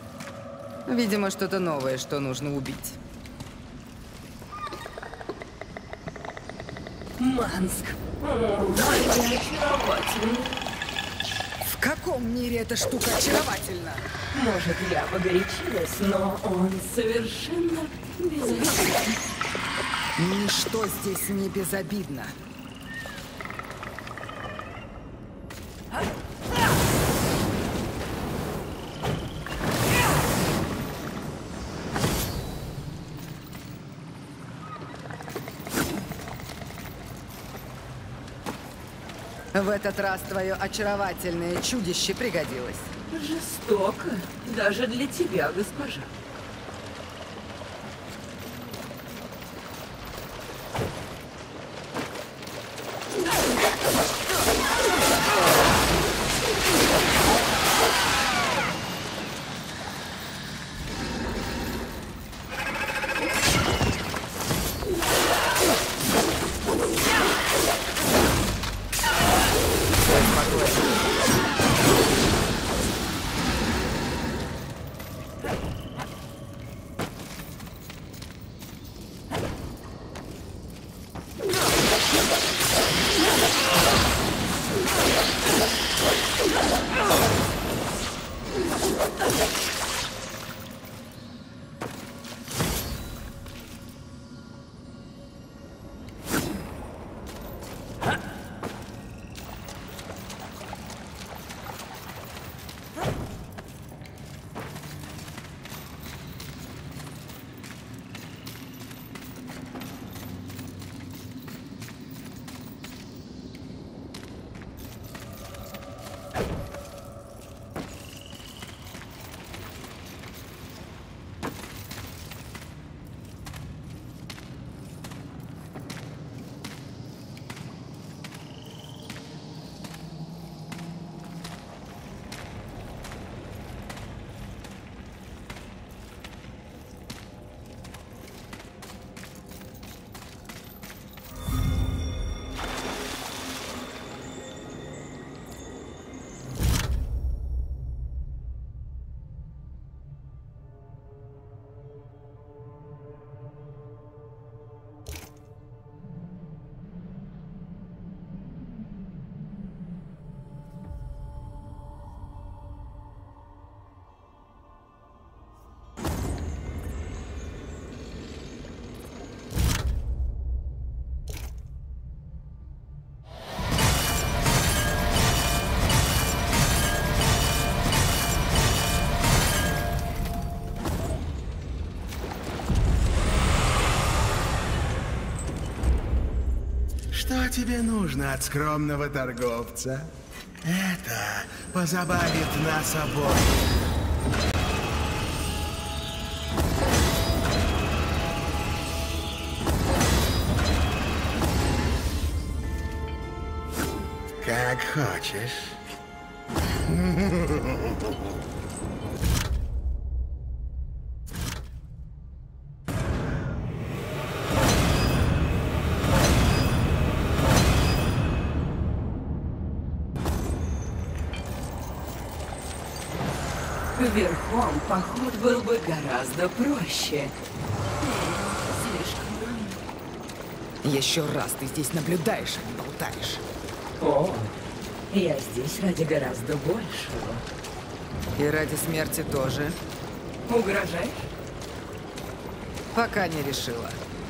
B: Видимо, что-то новое, что нужно убить.
A: Манск. О, они очаровательны.
B: В каком мире эта штука очаровательна?
A: Может, я погорячилась, но он совершенно безобиден.
B: Ничто здесь не безобидно. В этот раз твое очаровательное чудище пригодилось.
A: Жестоко. Даже для тебя, госпожа.
C: Что тебе нужно от скромного торговца? Это позабавит нас обоих. Как хочешь.
A: Верхом поход был бы гораздо проще. Слишком рано.
B: Еще раз ты здесь наблюдаешь, а не болтаешь.
A: О, я здесь ради гораздо большего.
B: И ради смерти тоже.
A: Угрожаешь?
B: Пока не решила.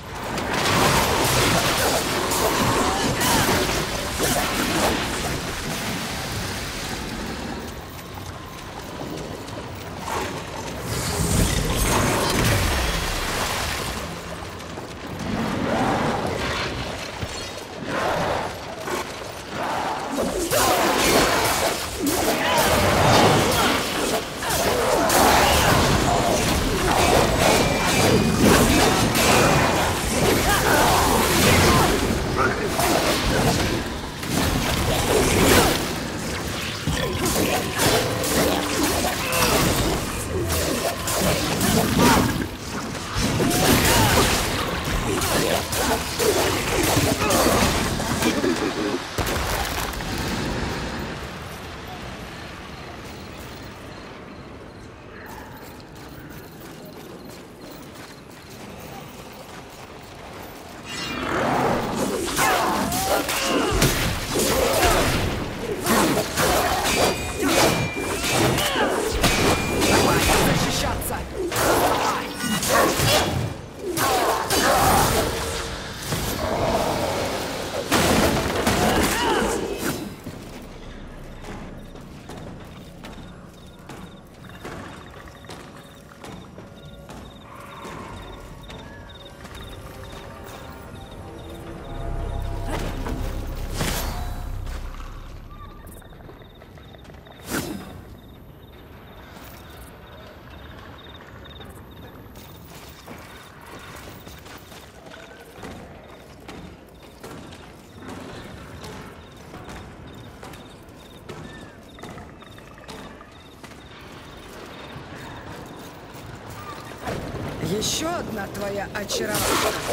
B: Еще одна твоя очаровательная.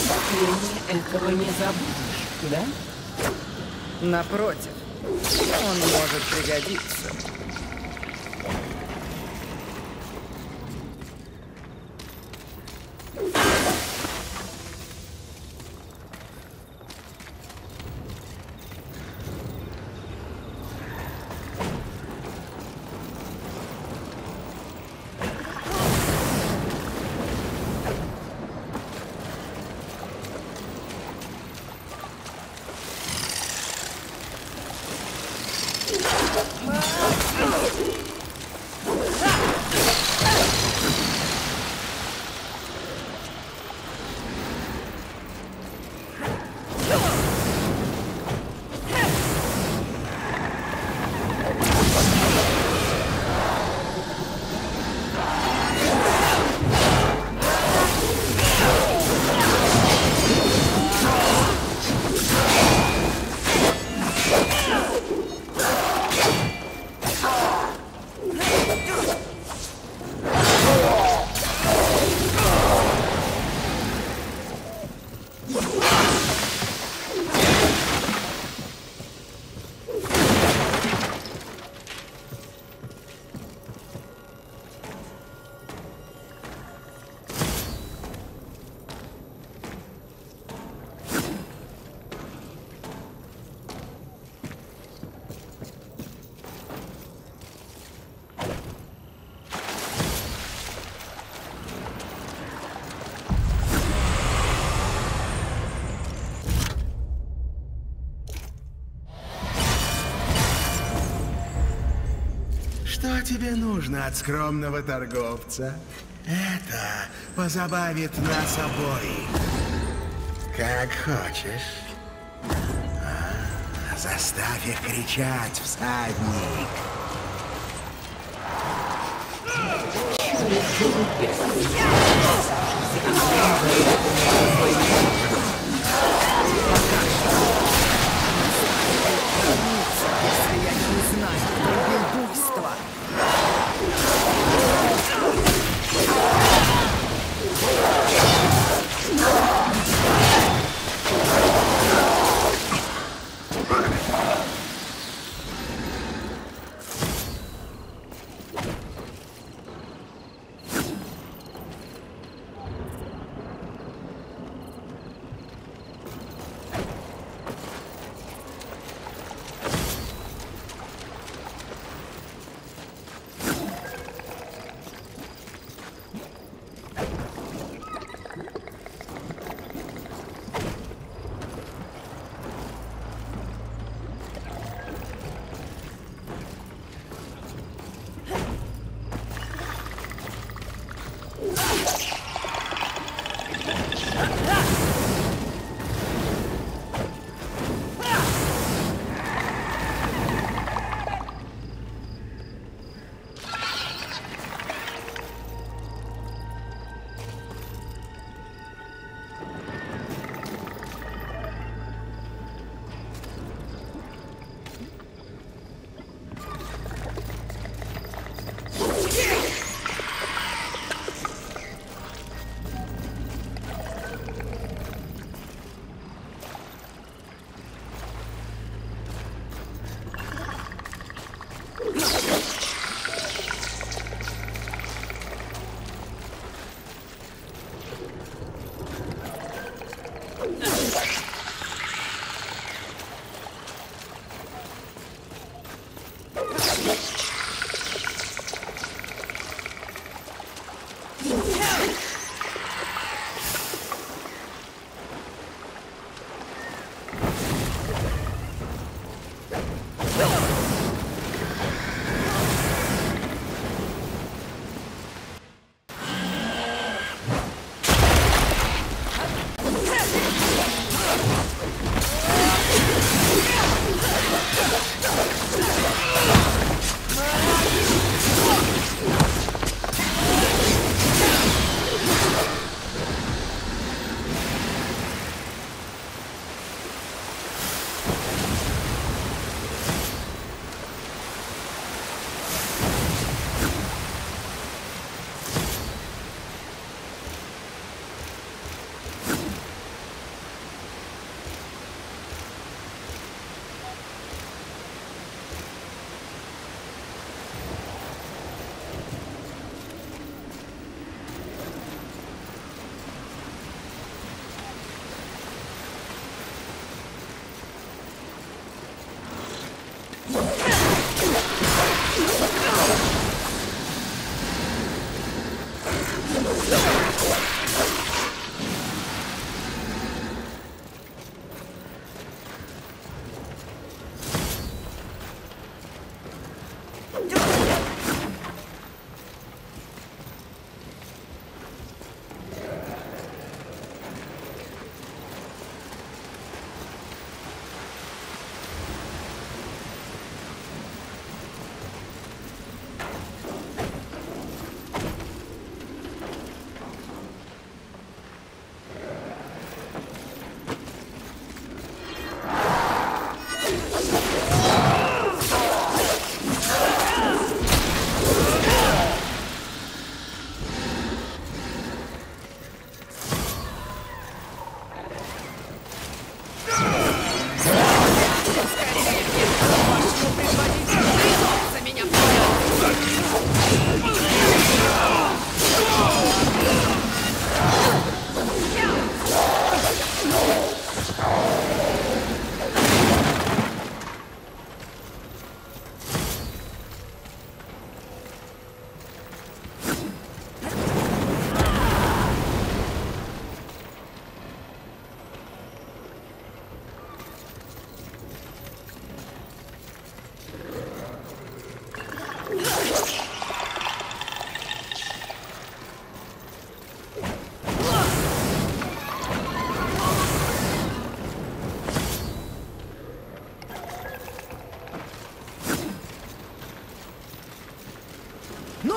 A: Ты мне этого не забудешь, да?
B: Напротив, он может пригодиться.
C: Что тебе нужно от скромного торговца? Это позабавит нас обоих. Как хочешь. Заставь их кричать, всадник.
B: Если я не знаю, кто убил буйство.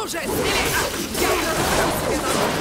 B: уже! Смелее! Я уже раздам себе дорогу!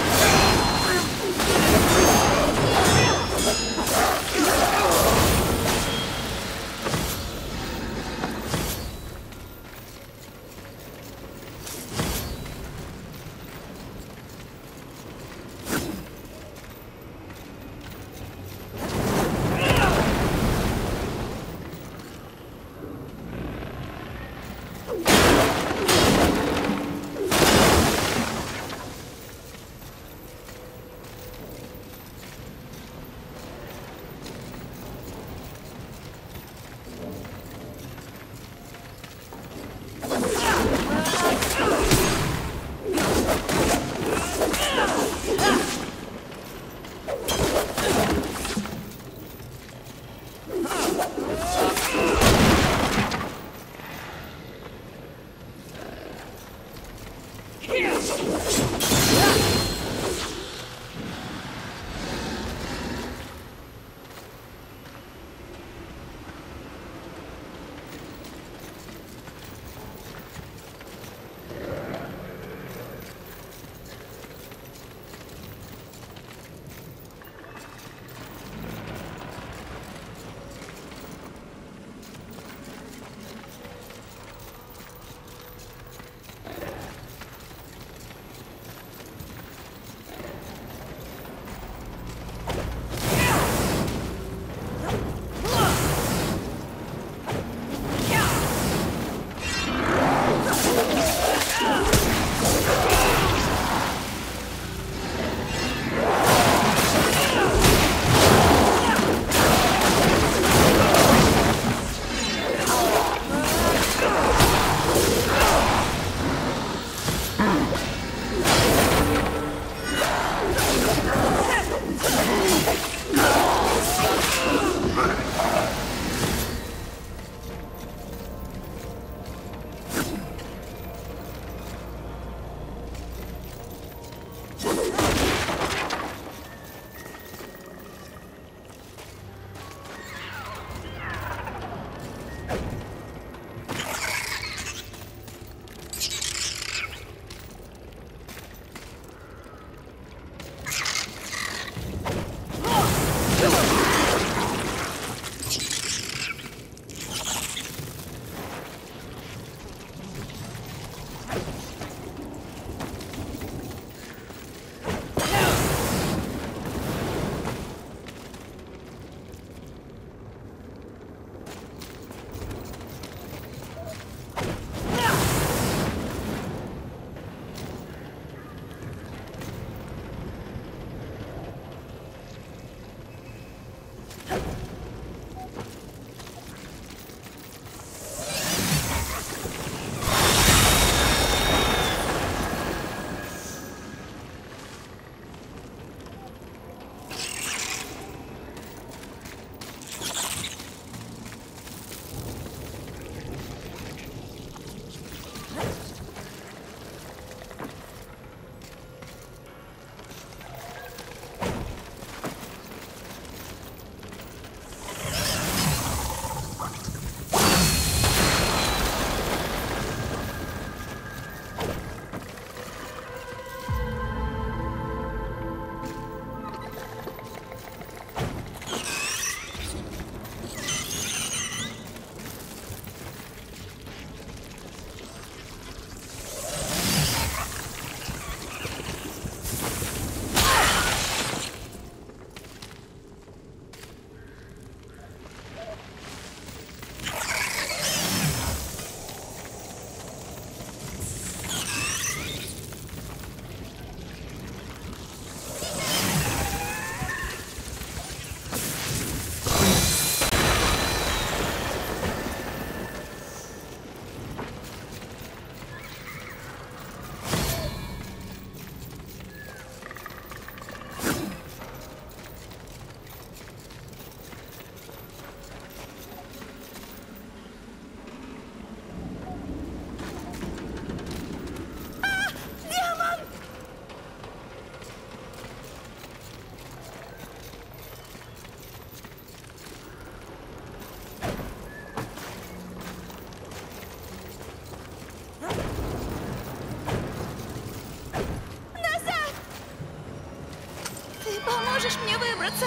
D: поможешь мне выбраться?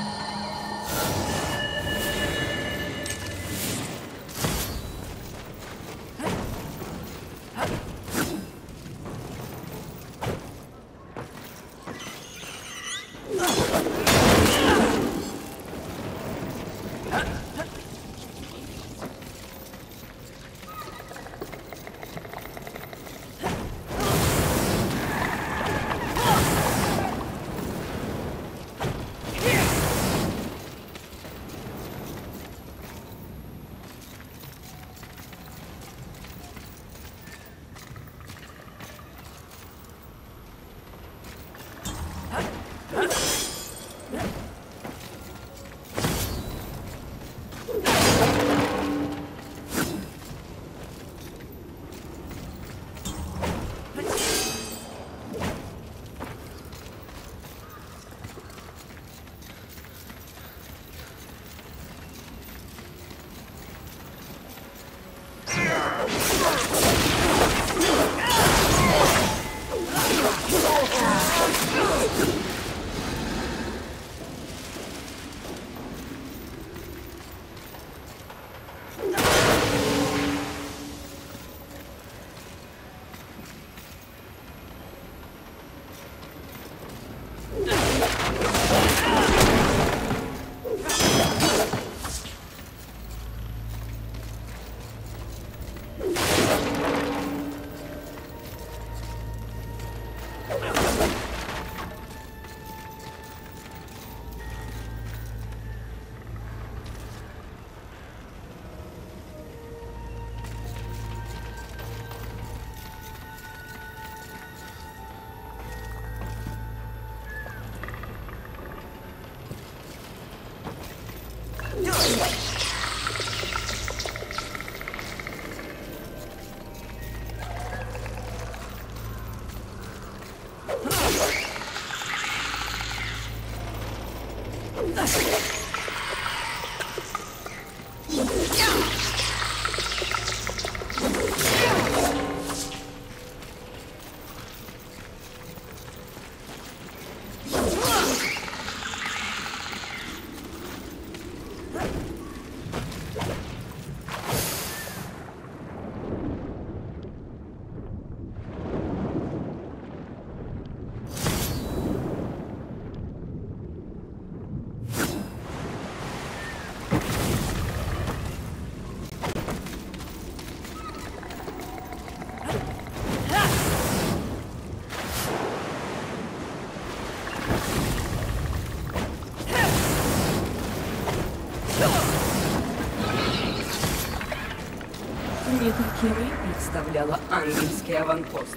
A: Не таким я представляла ангельский аванпост.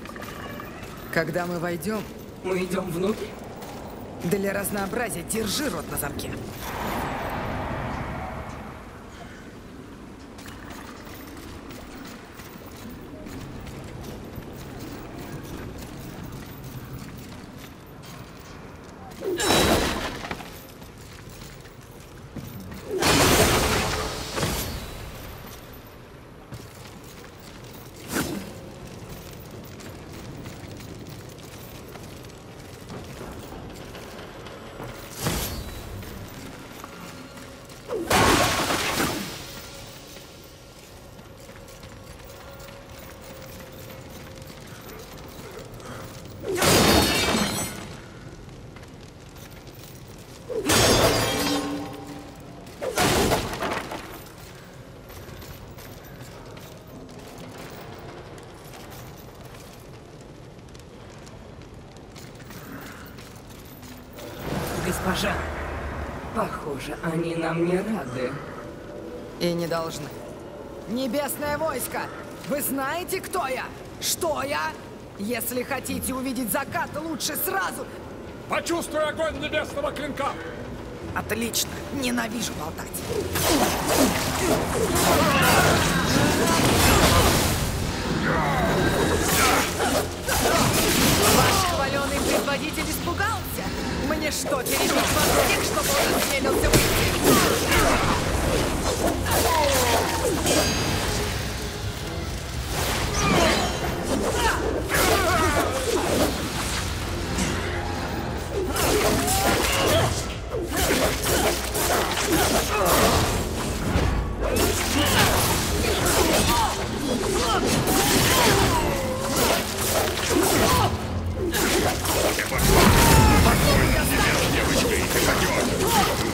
B: Когда мы войдем,
A: Мы идем внутрь?
B: для разнообразия держи рот на замке.
A: Госпожа, похоже, они нам не рады.
B: И не должны. Небесное войско! Вы знаете, кто я? Что я? Если хотите увидеть закат, лучше сразу...
E: Почувствуй огонь небесного клинка!
B: Отлично. Ненавижу болтать. Ваш хваленый предводитель испугался? Мне что, перебить вас всех, чтобы он осмелился выйти?
E: Ты пошла! Спокойно сидишь, девочка, и ты пойдешь!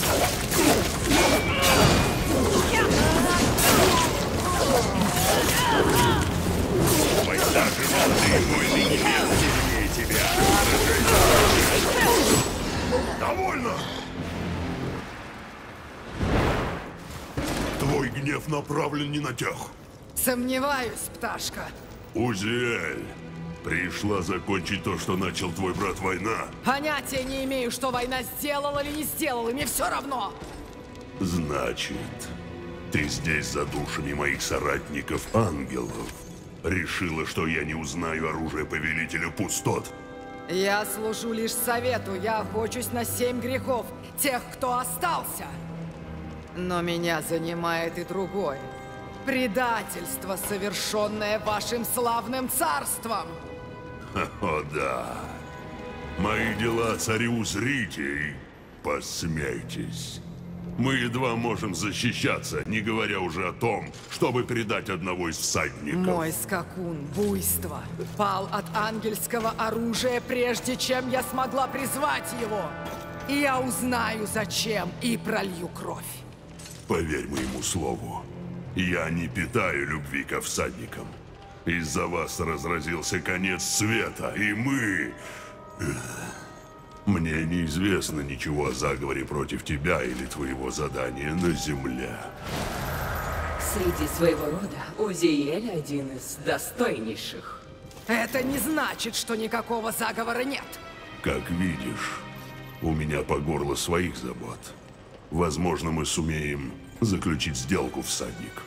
E: Война же молодые войны небес сильнее тебя!
H: Довольно! Твой гнев направлен не на тех.
B: Сомневаюсь, пташка.
H: Узиэль, пришла закончить то, что начал твой брат война?
B: Понятия не имею, что война сделала или не сделала, мне все равно.
H: Значит, ты здесь за душами моих соратников-ангелов. Решила, что я не узнаю оружие повелителя пустот?
B: Я служу лишь совету, я охочусь на 7 грехов тех, кто остался. Но меня занимает и другое. Предательство, совершенное вашим славным царством.
H: О да. Мои дела царю узрите и посмейтесь. Мы едва можем защищаться, не говоря уже о том, чтобы передать одного из всадников.
B: Мой скакун, буйство, пал от ангельского оружия, прежде чем я смогла призвать его. И я узнаю, зачем, и пролью кровь.
H: Поверь моему слову, я не питаю любви ко всадникам. Из-за вас разразился конец света, и мы... Мне неизвестно ничего о заговоре против тебя или твоего задания на земле.
A: Среди своего рода Узиэль один из достойнейших.
B: Это не значит, что никакого заговора нет.
H: Как видишь, у меня по горло своих забот. Возможно, мы сумеем заключить сделку, всадник.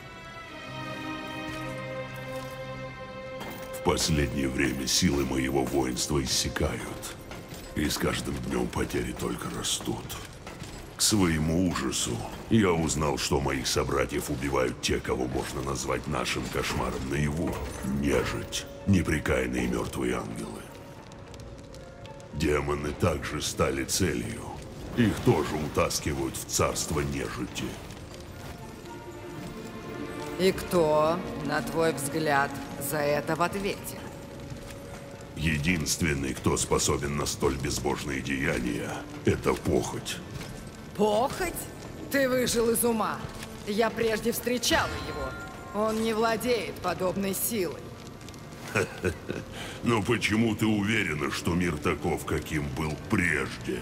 H: В последнее время силы моего воинства иссякают. И с каждым днем потери только растут. К своему ужасу, я узнал, что моих собратьев убивают те, кого можно назвать нашим кошмаром наяву. Нежить, непрекаянные мертвые ангелы. Демоны также стали целью. Их тоже утаскивают в царство нежити.
B: И кто, на твой взгляд, за это в ответе?
H: Единственный, кто способен на столь безбожные деяния, это похоть.
B: Похоть? Ты выжил из ума. Я прежде встречала его. Он не владеет подобной силой.
H: Но почему ты уверена, что мир таков, каким был прежде?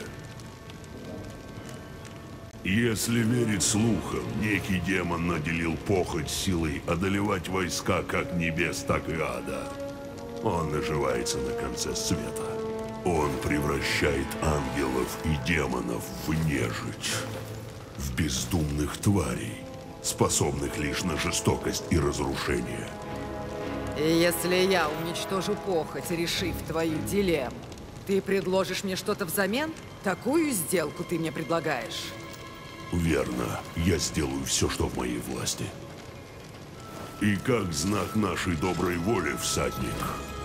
H: Если верить слухам, некий демон наделил похоть силой одолевать войска как небес, так и ада. Он наживается на конце света. Он превращает ангелов и демонов в нежить. В бездумных тварей, способных лишь на жестокость и разрушение.
B: И если я уничтожу похоть, решив твою дилемму, ты предложишь мне что-то взамен? Такую сделку ты мне предлагаешь?
H: Верно. Я сделаю все, что в моей власти. И как знак нашей доброй воли, всадник,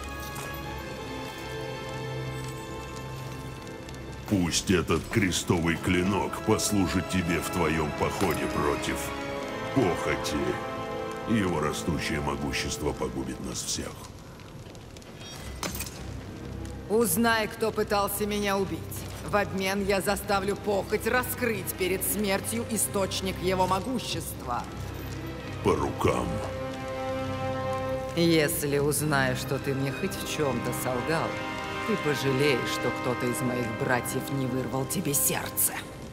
H: пусть этот крестовый клинок послужит тебе в твоем походе против похоти. Его растущее могущество погубит нас всех.
B: Узнай, кто пытался меня убить. В обмен я заставлю похоть раскрыть перед смертью источник его могущества.
H: По рукам.
B: Если узнаю, что ты мне хоть в чем-то солгал, ты пожалеешь, что кто-то из моих братьев не вырвал тебе сердце.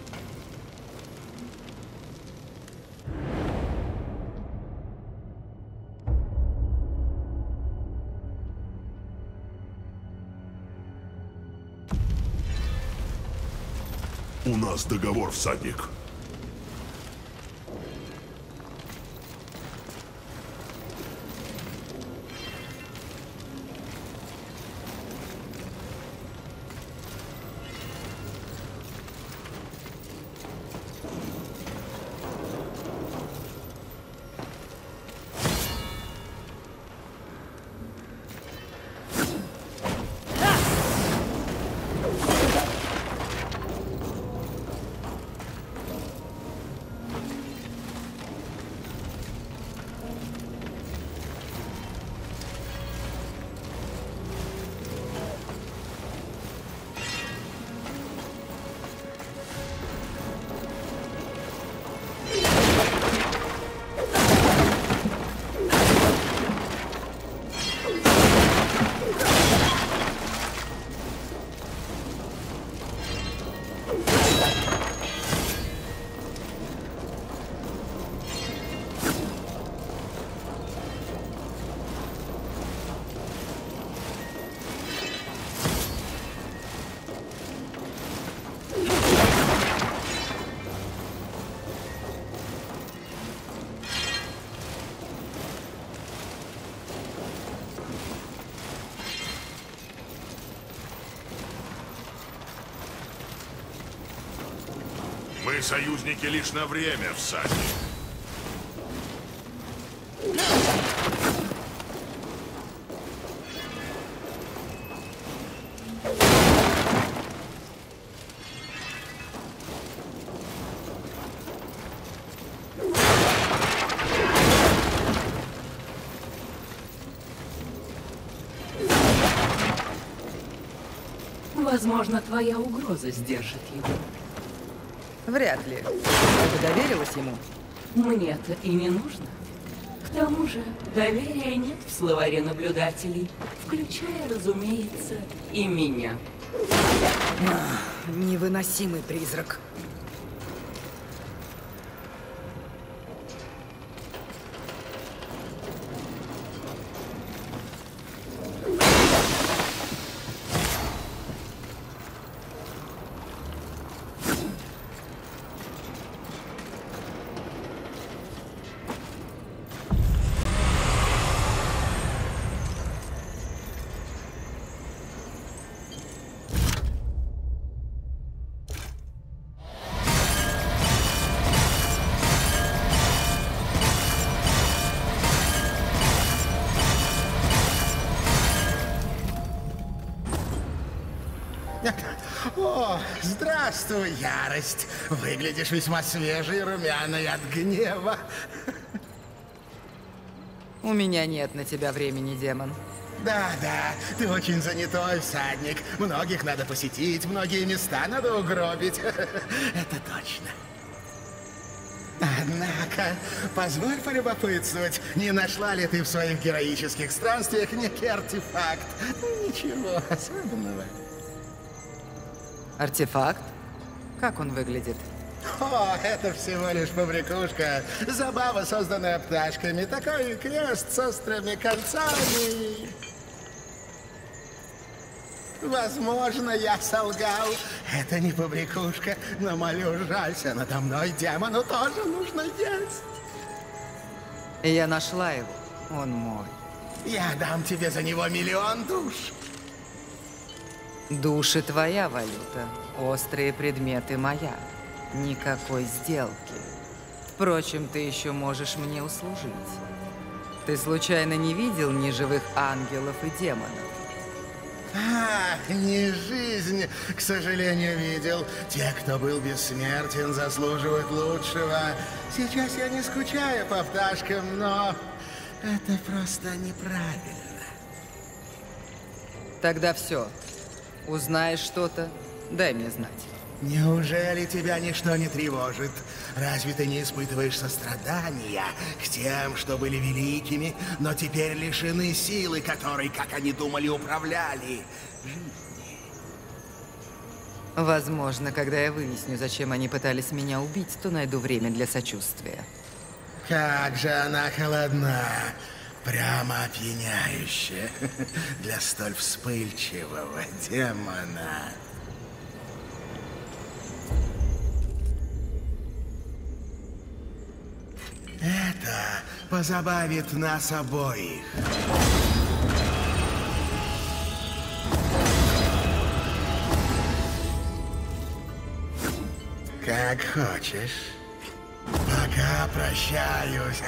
H: У нас договор, всадник. Мы союзники лишь на время, всадник.
A: Возможно, твоя угроза сдержит его.
B: Вряд ли. Ты бы доверилась ему?
A: Мне-то и не нужно. К тому же, доверия нет в словаре наблюдателей, включая, разумеется, и меня.
B: Невыносимый призрак.
C: О, здравствуй, ярость. Выглядишь весьма свежей и румяной от гнева.
B: У меня нет на тебя времени, демон.
C: Да, ты очень занятой всадник. Многих надо посетить, многие места надо угробить. Это точно. Однако, позволь полюбопытствовать, не нашла ли ты в своих героических странствиях некий артефакт? Ничего особенного.
B: Артефакт? Как он выглядит?
C: О, это всего лишь побрякушка. Забава, созданная пташками. Такой крест с острыми концами. Возможно, я солгал. Это не побрякушка, но молю, жалься надо мной. Демону тоже нужно есть.
B: Я нашла его. Он мой.
C: Я дам тебе за него 1 000 000 душ.
B: Души твоя валюта. Острые предметы моя. Никакой сделки. Впрочем, ты еще можешь мне услужить. Ты случайно не видел ни живых ангелов и демонов?
C: Не жизнь, к сожалению, видел. Те, кто был бессмертен, заслуживают лучшего. Сейчас я не скучаю по пташкам, но это просто неправильно.
B: Тогда все. Узнаешь что-то, дай мне знать.
C: Неужели тебя ничто не тревожит? Разве ты не испытываешь сострадания к тем, что были великими, но теперь лишены силы, которой, как они думали, управляли жизнью?
B: Возможно, когда я выясню, зачем они пытались меня убить, то найду время для сочувствия.
C: Как же она холодна. Прямо опьяняюще для столь вспыльчивого демона. Это позабавит нас обоих. Как хочешь. Пока прощаюсь.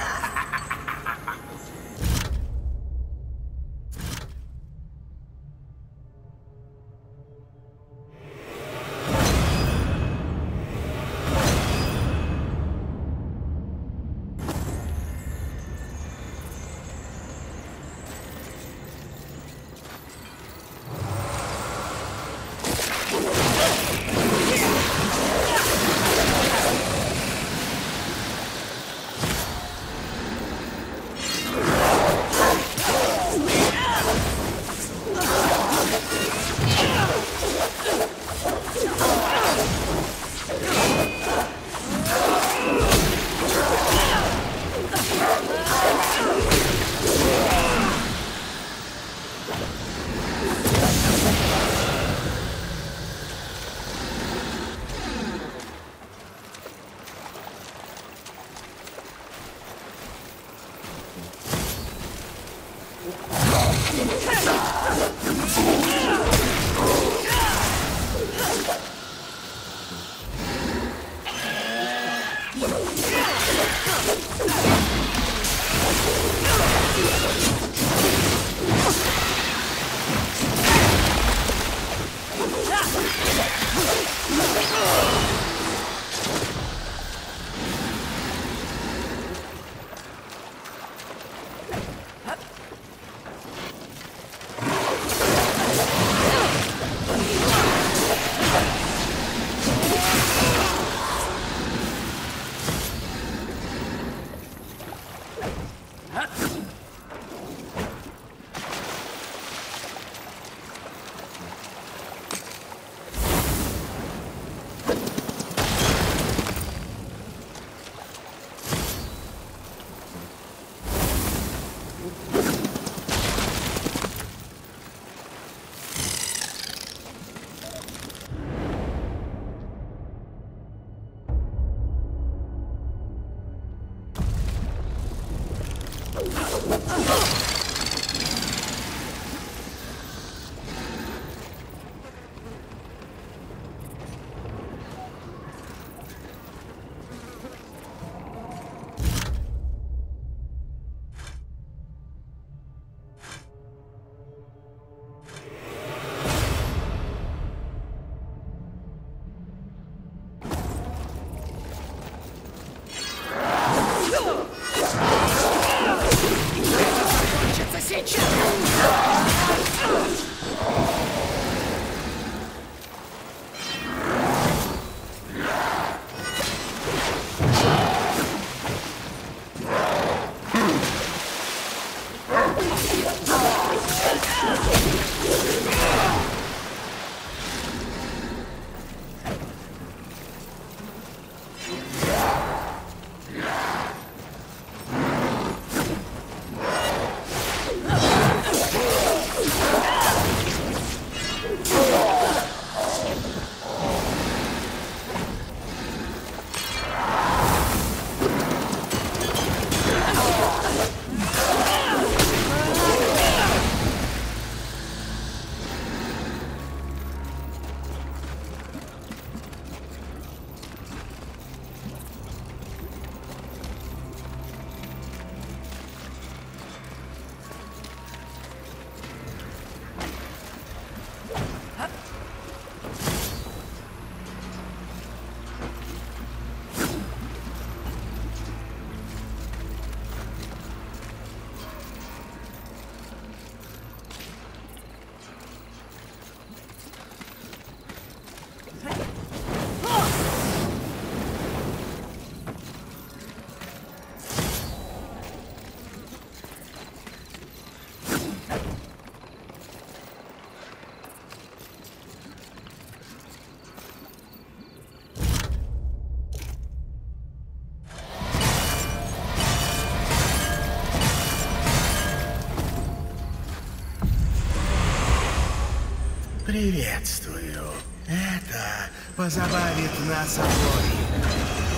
C: Приветствую. Это позабавит нас обоих.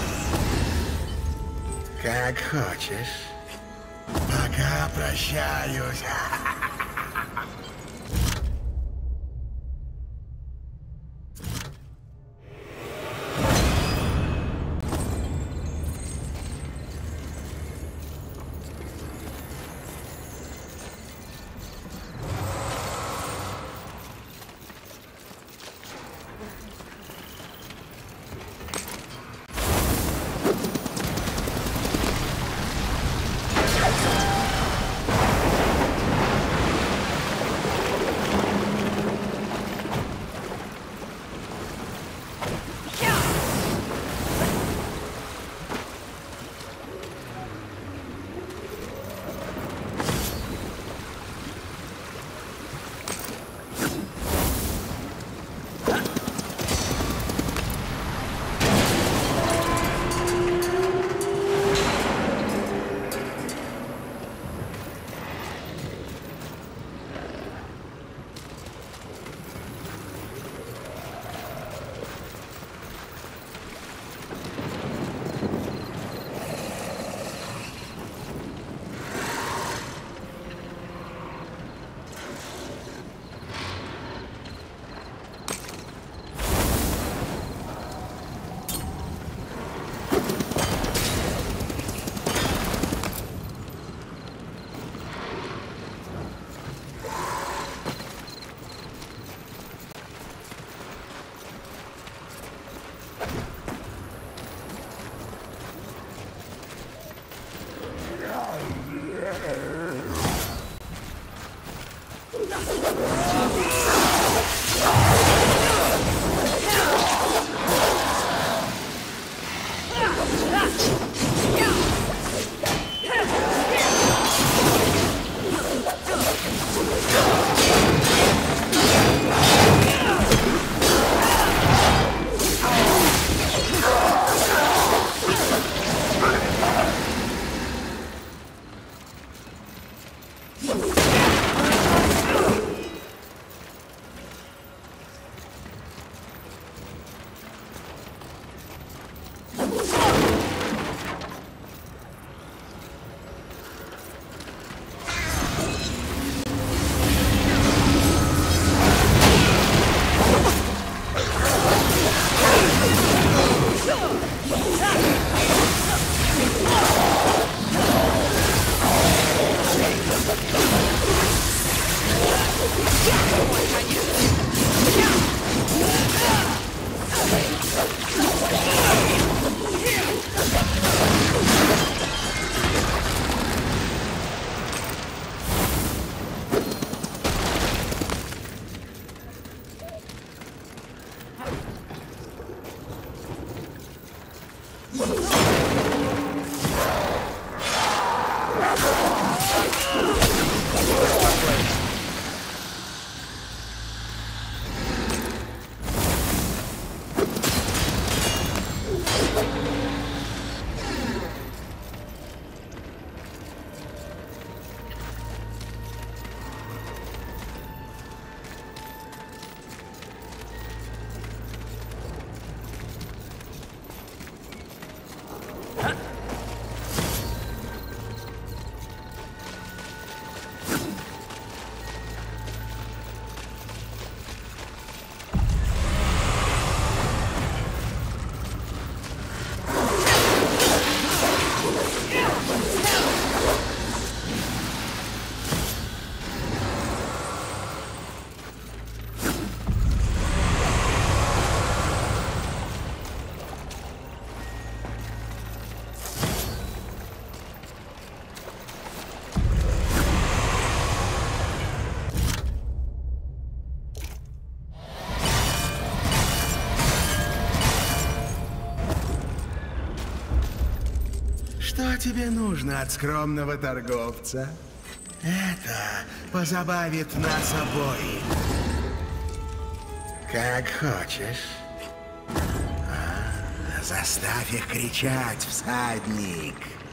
C: Как хочешь. Пока прощаюсь. Что тебе нужно от скромного торговца? Это позабавит нас обоих. Как хочешь. Заставь их кричать, всадник.